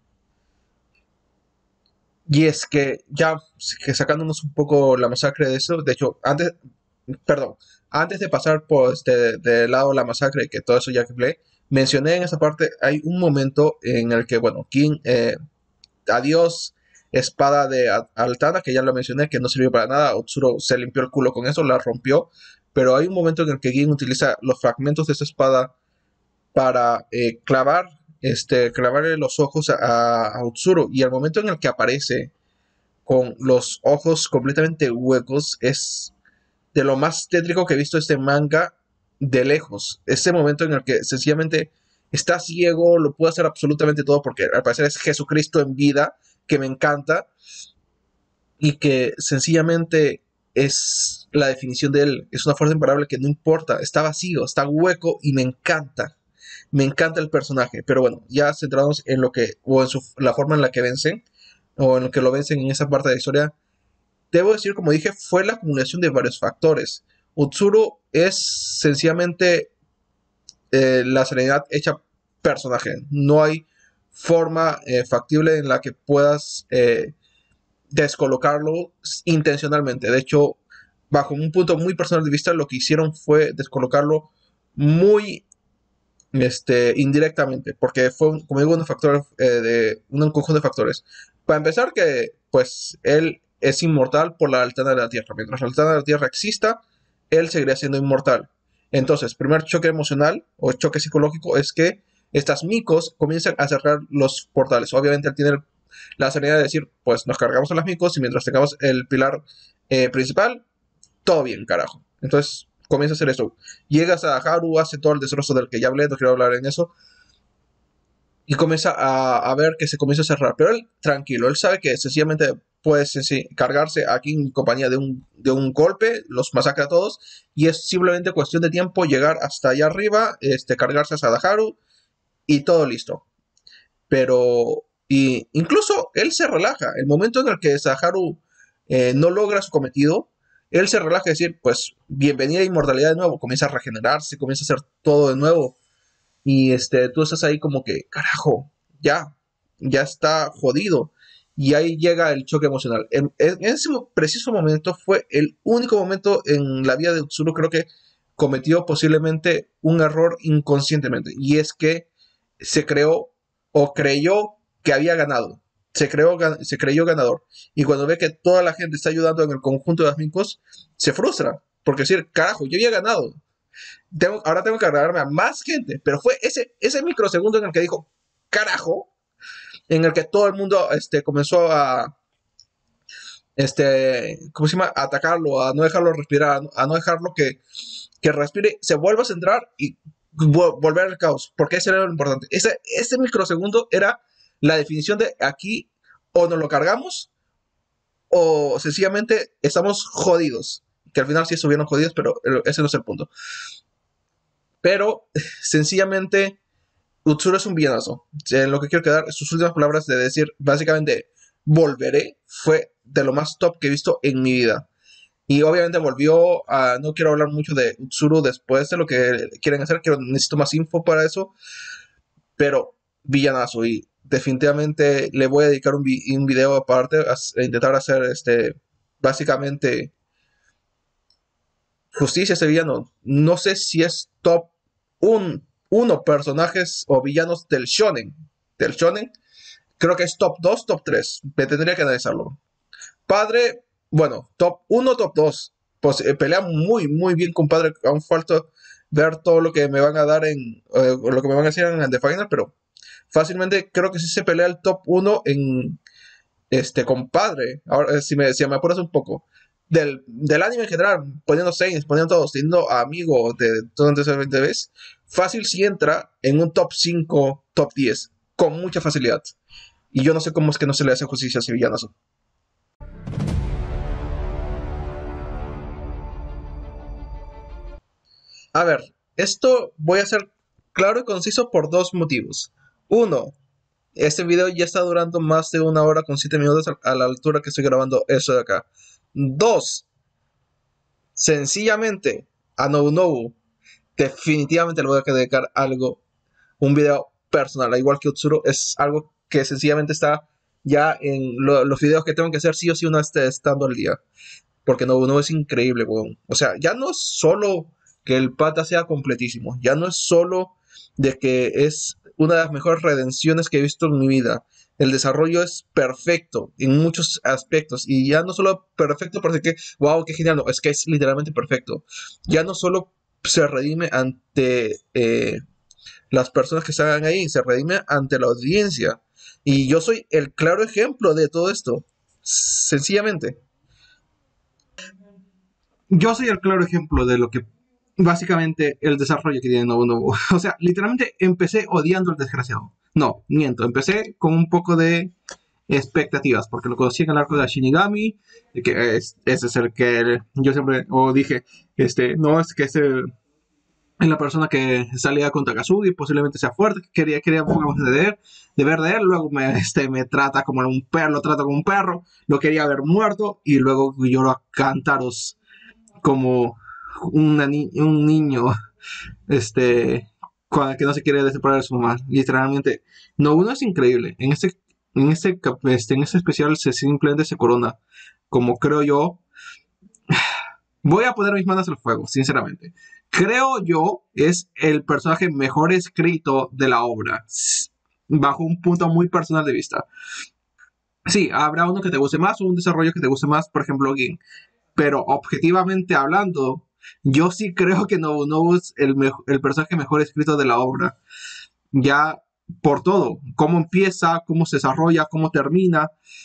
Y es que ya que sacándonos un poco la masacre de eso, de hecho, perdón, antes de pasar por de lado la masacre, que todo eso ya que hablé, mencioné en esa parte, hay un momento en el que, bueno, King, adiós, espada de Altana, que ya lo mencioné, que no sirvió para nada, Otsuro se limpió el culo con eso, la rompió, pero hay un momento en el que King utiliza los fragmentos de esa espada para clavarle los ojos a Utsuro. Y al momento en el que aparece con los ojos completamente huecos, es de lo más tétrico que he visto este manga de lejos. Este momento en el que sencillamente está ciego, lo puede hacer absolutamente todo, porque al parecer es Jesucristo en vida, que me encanta, y que sencillamente es la definición de él. Es una fuerza imparable que no importa, está vacío, está hueco y me encanta. Me encanta el personaje, pero bueno, ya centrados en lo que, o en la forma en la que vencen, o en lo que lo vencen en esa parte de la historia, debo decir, como dije, fue la acumulación de varios factores. Utsuru es sencillamente la serenidad hecha personaje. No hay forma factible en la que puedas descolocarlo intencionalmente. De hecho, bajo un punto muy personal de vista, lo que hicieron fue descolocarlo muy indirectamente, porque fue, como digo, un factor un conjunto de factores. Para empezar, que pues él es inmortal por la altana de la Tierra. Mientras la altana de la Tierra exista, él seguiría siendo inmortal. Entonces, primer choque emocional o choque psicológico es que estas micos comienzan a cerrar los portales. Obviamente él tiene la serenidad de decir, pues nos cargamos a las micos y mientras tengamos el pilar principal, todo bien, carajo. Entonces comienza a hacer eso. Llegas a Haru, hace todo el destrozo del que ya hablé, no quiero hablar en eso. Y comienza a ver que se comienza a cerrar. Pero él, tranquilo, él sabe que sencillamente puede cargarse aquí en compañía de un golpe, los masacra a todos. Y es simplemente cuestión de tiempo llegar hasta allá arriba, cargarse a Sadaharu y todo listo. Pero incluso él se relaja. El momento en el que Sadaharu no logra su cometido, él se relaja y decir, pues, bienvenida a inmortalidad de nuevo. Comienza a regenerarse, comienza a hacer todo de nuevo. Y tú estás ahí como que, carajo, ya está jodido. Y ahí llega el choque emocional. En ese preciso momento fue el único momento en la vida de Utsuro, creo que cometió posiblemente un error inconscientemente. Y es que se creó o creyó que había ganado. Se creyó ganador. Y cuando ve que toda la gente está ayudando en el conjunto de las micos, se frustra. Porque decir, carajo, yo había ganado. Ahora tengo que agregarme a más gente. Pero fue ese microsegundo en el que dijo, carajo, en el que todo el mundo comenzó a, ¿cómo se llama? A atacarlo, a no dejarlo respirar, a no dejarlo que respire, se vuelva a centrar y volver al caos. Porque ese era lo importante. Ese microsegundo era la definición de aquí o nos lo cargamos o sencillamente estamos jodidos. Que al final sí estuvieron jodidos, pero ese no es el punto. Pero sencillamente Utsuro es un villanazo. Lo que quiero quedar, sus últimas palabras de decir, básicamente, volveré, fue de lo más top que he visto en mi vida. Y obviamente volvió a... No quiero hablar mucho de Utsuro después de lo que quieren hacer, necesito más info para eso. Pero villanazo. Y definitivamente le voy a dedicar un video aparte a intentar hacer básicamente justicia a ese villano. No sé si es top 1 personajes o villanos del shonen. Del shonen. Creo que es top 2, top 3. Me tendría que analizarlo. Padre, bueno, top 1, top 2. Pues pelea muy, muy bien con Padre. Aún falta ver todo lo que me van a dar lo que me van a decir en The Final, pero fácilmente creo que sí se pelea el top 1 en compadre. Ahora, si me apuras un poco. Del anime en general, poniendo seinen, poniendo todos, teniendo amigos de todo ese 20 veces, fácil si entra en un top 5, top 10, con mucha facilidad. Y yo no sé cómo es que no se le hace justicia a ese villanazo. A ver, esto voy a ser claro y conciso por 2 motivos. Uno, este video ya está durando más de 1 hora con 7 minutos a la altura que estoy grabando eso de acá. 2, sencillamente a Nobunobu definitivamente le voy a dedicar un video personal, igual que Utsuro, es algo que sencillamente está ya en los videos que tengo que hacer sí o sí uno esté estando al día, porque Nobunobu es increíble, weón. O sea, ya no es solo que el pata sea completísimo, ya no es solo de que es una de las mejores redenciones que he visto en mi vida. El desarrollo es perfecto en muchos aspectos. Y ya no solo perfecto porque que, wow, qué genial. No, es que es literalmente perfecto. Ya no solo se redime ante las personas que están ahí, se redime ante la audiencia. Y yo soy el claro ejemplo de todo esto. Sencillamente. Yo soy el claro ejemplo de lo que básicamente el desarrollo que tiene Nobunobu. O sea, literalmente empecé odiando al desgraciado. No, miento, empecé con un poco de expectativas, porque lo conocí en el arco de la Shinigami, que ese es el que yo siempre dije, no, es que es la persona que salía con Takasugi, posiblemente sea fuerte, quería un poco más de ver de él, luego me trata como un perro, lo trata como un perro, lo quería ver muerto, y luego lloró a cántaros como un niño que no se quiere separar de su mamá. Literalmente, no, uno es increíble. En este especial se simplemente se corona, como creo yo, Voy a poner mis manos al fuego, sinceramente. Creo yo es el personaje mejor escrito de la obra, bajo un punto muy personal de vista. Sí, habrá uno que te guste más o un desarrollo que te guste más, por ejemplo, Gin. Pero objetivamente hablando, yo sí creo que Nobunaga es el personaje mejor escrito de la obra. Ya por todo, cómo empieza, cómo se desarrolla, cómo termina.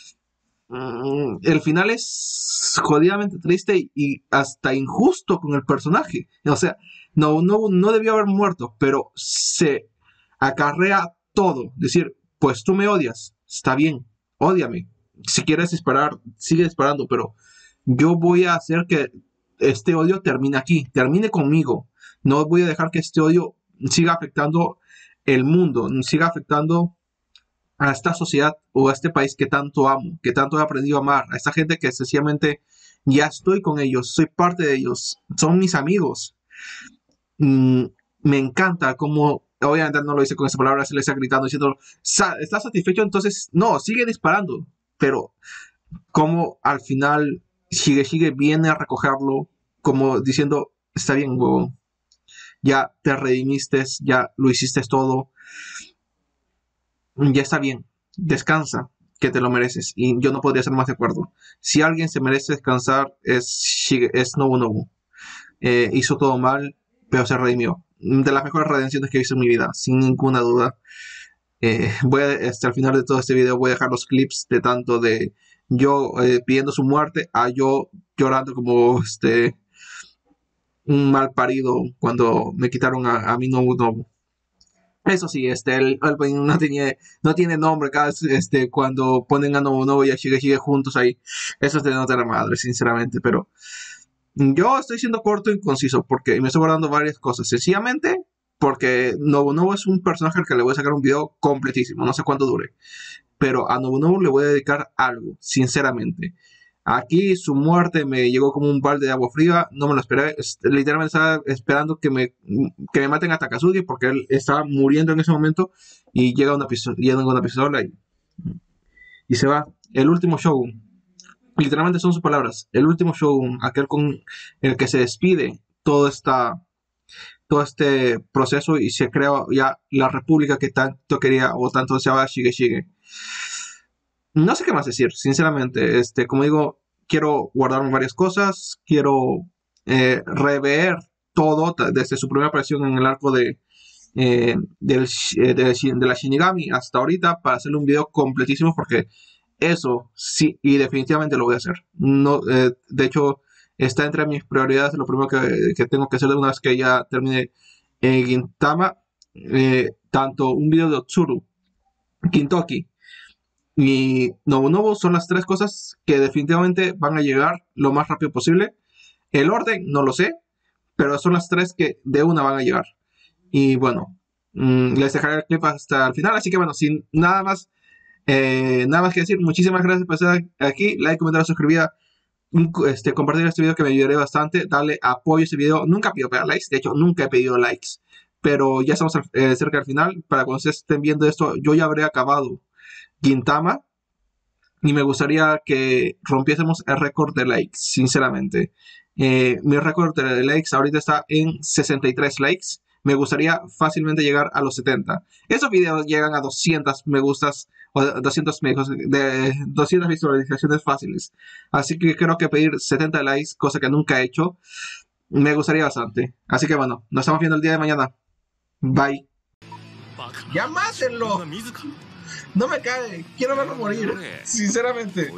El final es jodidamente triste y hasta injusto con el personaje. O sea, no debió haber muerto, pero se acarrea todo. Decir, pues tú me odias, está bien, ódiame. Si quieres disparar, sigue disparando, pero yo voy a hacer que este odio termine aquí, termine conmigo. No voy a dejar que este odio siga afectando el mundo, siga afectando a esta sociedad o a este país que tanto amo, que tanto he aprendido a amar, a esta gente que sencillamente ya estoy con ellos, soy parte de ellos, son mis amigos. Mm, Me encanta como, obviamente no lo dice con esa palabra, se le está gritando diciendo, ¿estás satisfecho? Entonces, no, sigue disparando, pero como al final Shige viene a recogerlo como diciendo, está bien, huevón, ya te redimiste, ya lo hiciste todo, ya está bien, descansa, que te lo mereces. Y yo no podría ser más de acuerdo. Si alguien se merece descansar, es Nobunobu. Hizo todo mal, pero se redimió. De las mejores redenciones que he visto en mi vida, sin ninguna duda. Hasta el final de todo este video voy a dejar los clips de tanto de yo pidiendo su muerte a yo llorando como un mal parido cuando me quitaron a mi Nobunobu. Eso sí, el no tiene nombre cada vez, cuando ponen a Nobunobu y a Shige juntos ahí. Eso es de nota la madre, sinceramente, pero yo estoy siendo corto y conciso porque me estoy guardando varias cosas. Sencillamente porque Nobunobu es un personaje al que le voy a sacar un video completísimo, no sé cuánto dure. Pero a Nobunobu le voy a dedicar algo, sinceramente. Aquí su muerte me llegó como un balde de agua fría, no me lo esperé. Literalmente estaba esperando que me maten a Takasugi porque él estaba muriendo en ese momento y llega una pistola y se va. El último Shogun, literalmente son sus palabras, el último Shogun, aquel con el que se despide todo este proceso y se crea ya la república que tanto quería o tanto deseaba Shige. No sé qué más decir, sinceramente. Como digo, quiero guardar varias cosas, quiero rever todo desde su primera aparición en el arco de la Shinigami hasta ahorita para hacerle un video completísimo porque eso sí, y definitivamente lo voy a hacer. No, de hecho, está entre mis prioridades lo primero que tengo que hacer de una vez que ya termine Gintama, tanto un video de Otsuru, Kintoki y Nobunobu son las tres cosas que definitivamente van a llegar lo más rápido posible. El orden no lo sé, pero son las tres que de una van a llegar. Y bueno, les dejaré el clip hasta el final, así que bueno, sin nada más que decir, muchísimas gracias por estar aquí, like, comentar, suscribir, compartir este video que me ayudaría bastante, darle apoyo a este video. Nunca pido pegar likes, de hecho nunca he pedido likes, pero ya estamos cerca del final. Para cuando ustedes estén viendo esto, yo ya habré acabado Gintama y me gustaría que rompiésemos el récord de likes, sinceramente. Mi récord de likes ahorita está en 63 likes. Me gustaría fácilmente llegar a los 70. Esos videos llegan a 200 me gustas o 200 de 200 visualizaciones fáciles. Así que creo que pedir 70 likes, cosa que nunca he hecho, me gustaría bastante. Así que bueno, nos estamos viendo el día de mañana. Bye. ¡Ya mátenlo! No me cae, quiero verlo morir, sinceramente.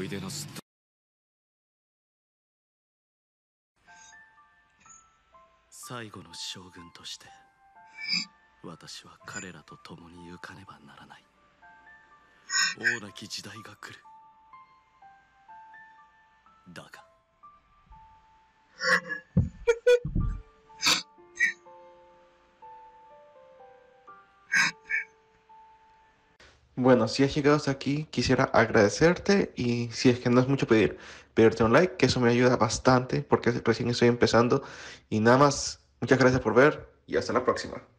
最後の将軍として私は彼らと共に行かねばならない。王なき時代が来る。だが Bueno, si has llegado hasta aquí, quisiera agradecerte y si es que no es mucho pedirte un like, que eso me ayuda bastante porque recién estoy empezando. Y nada más, muchas gracias por ver y hasta la próxima.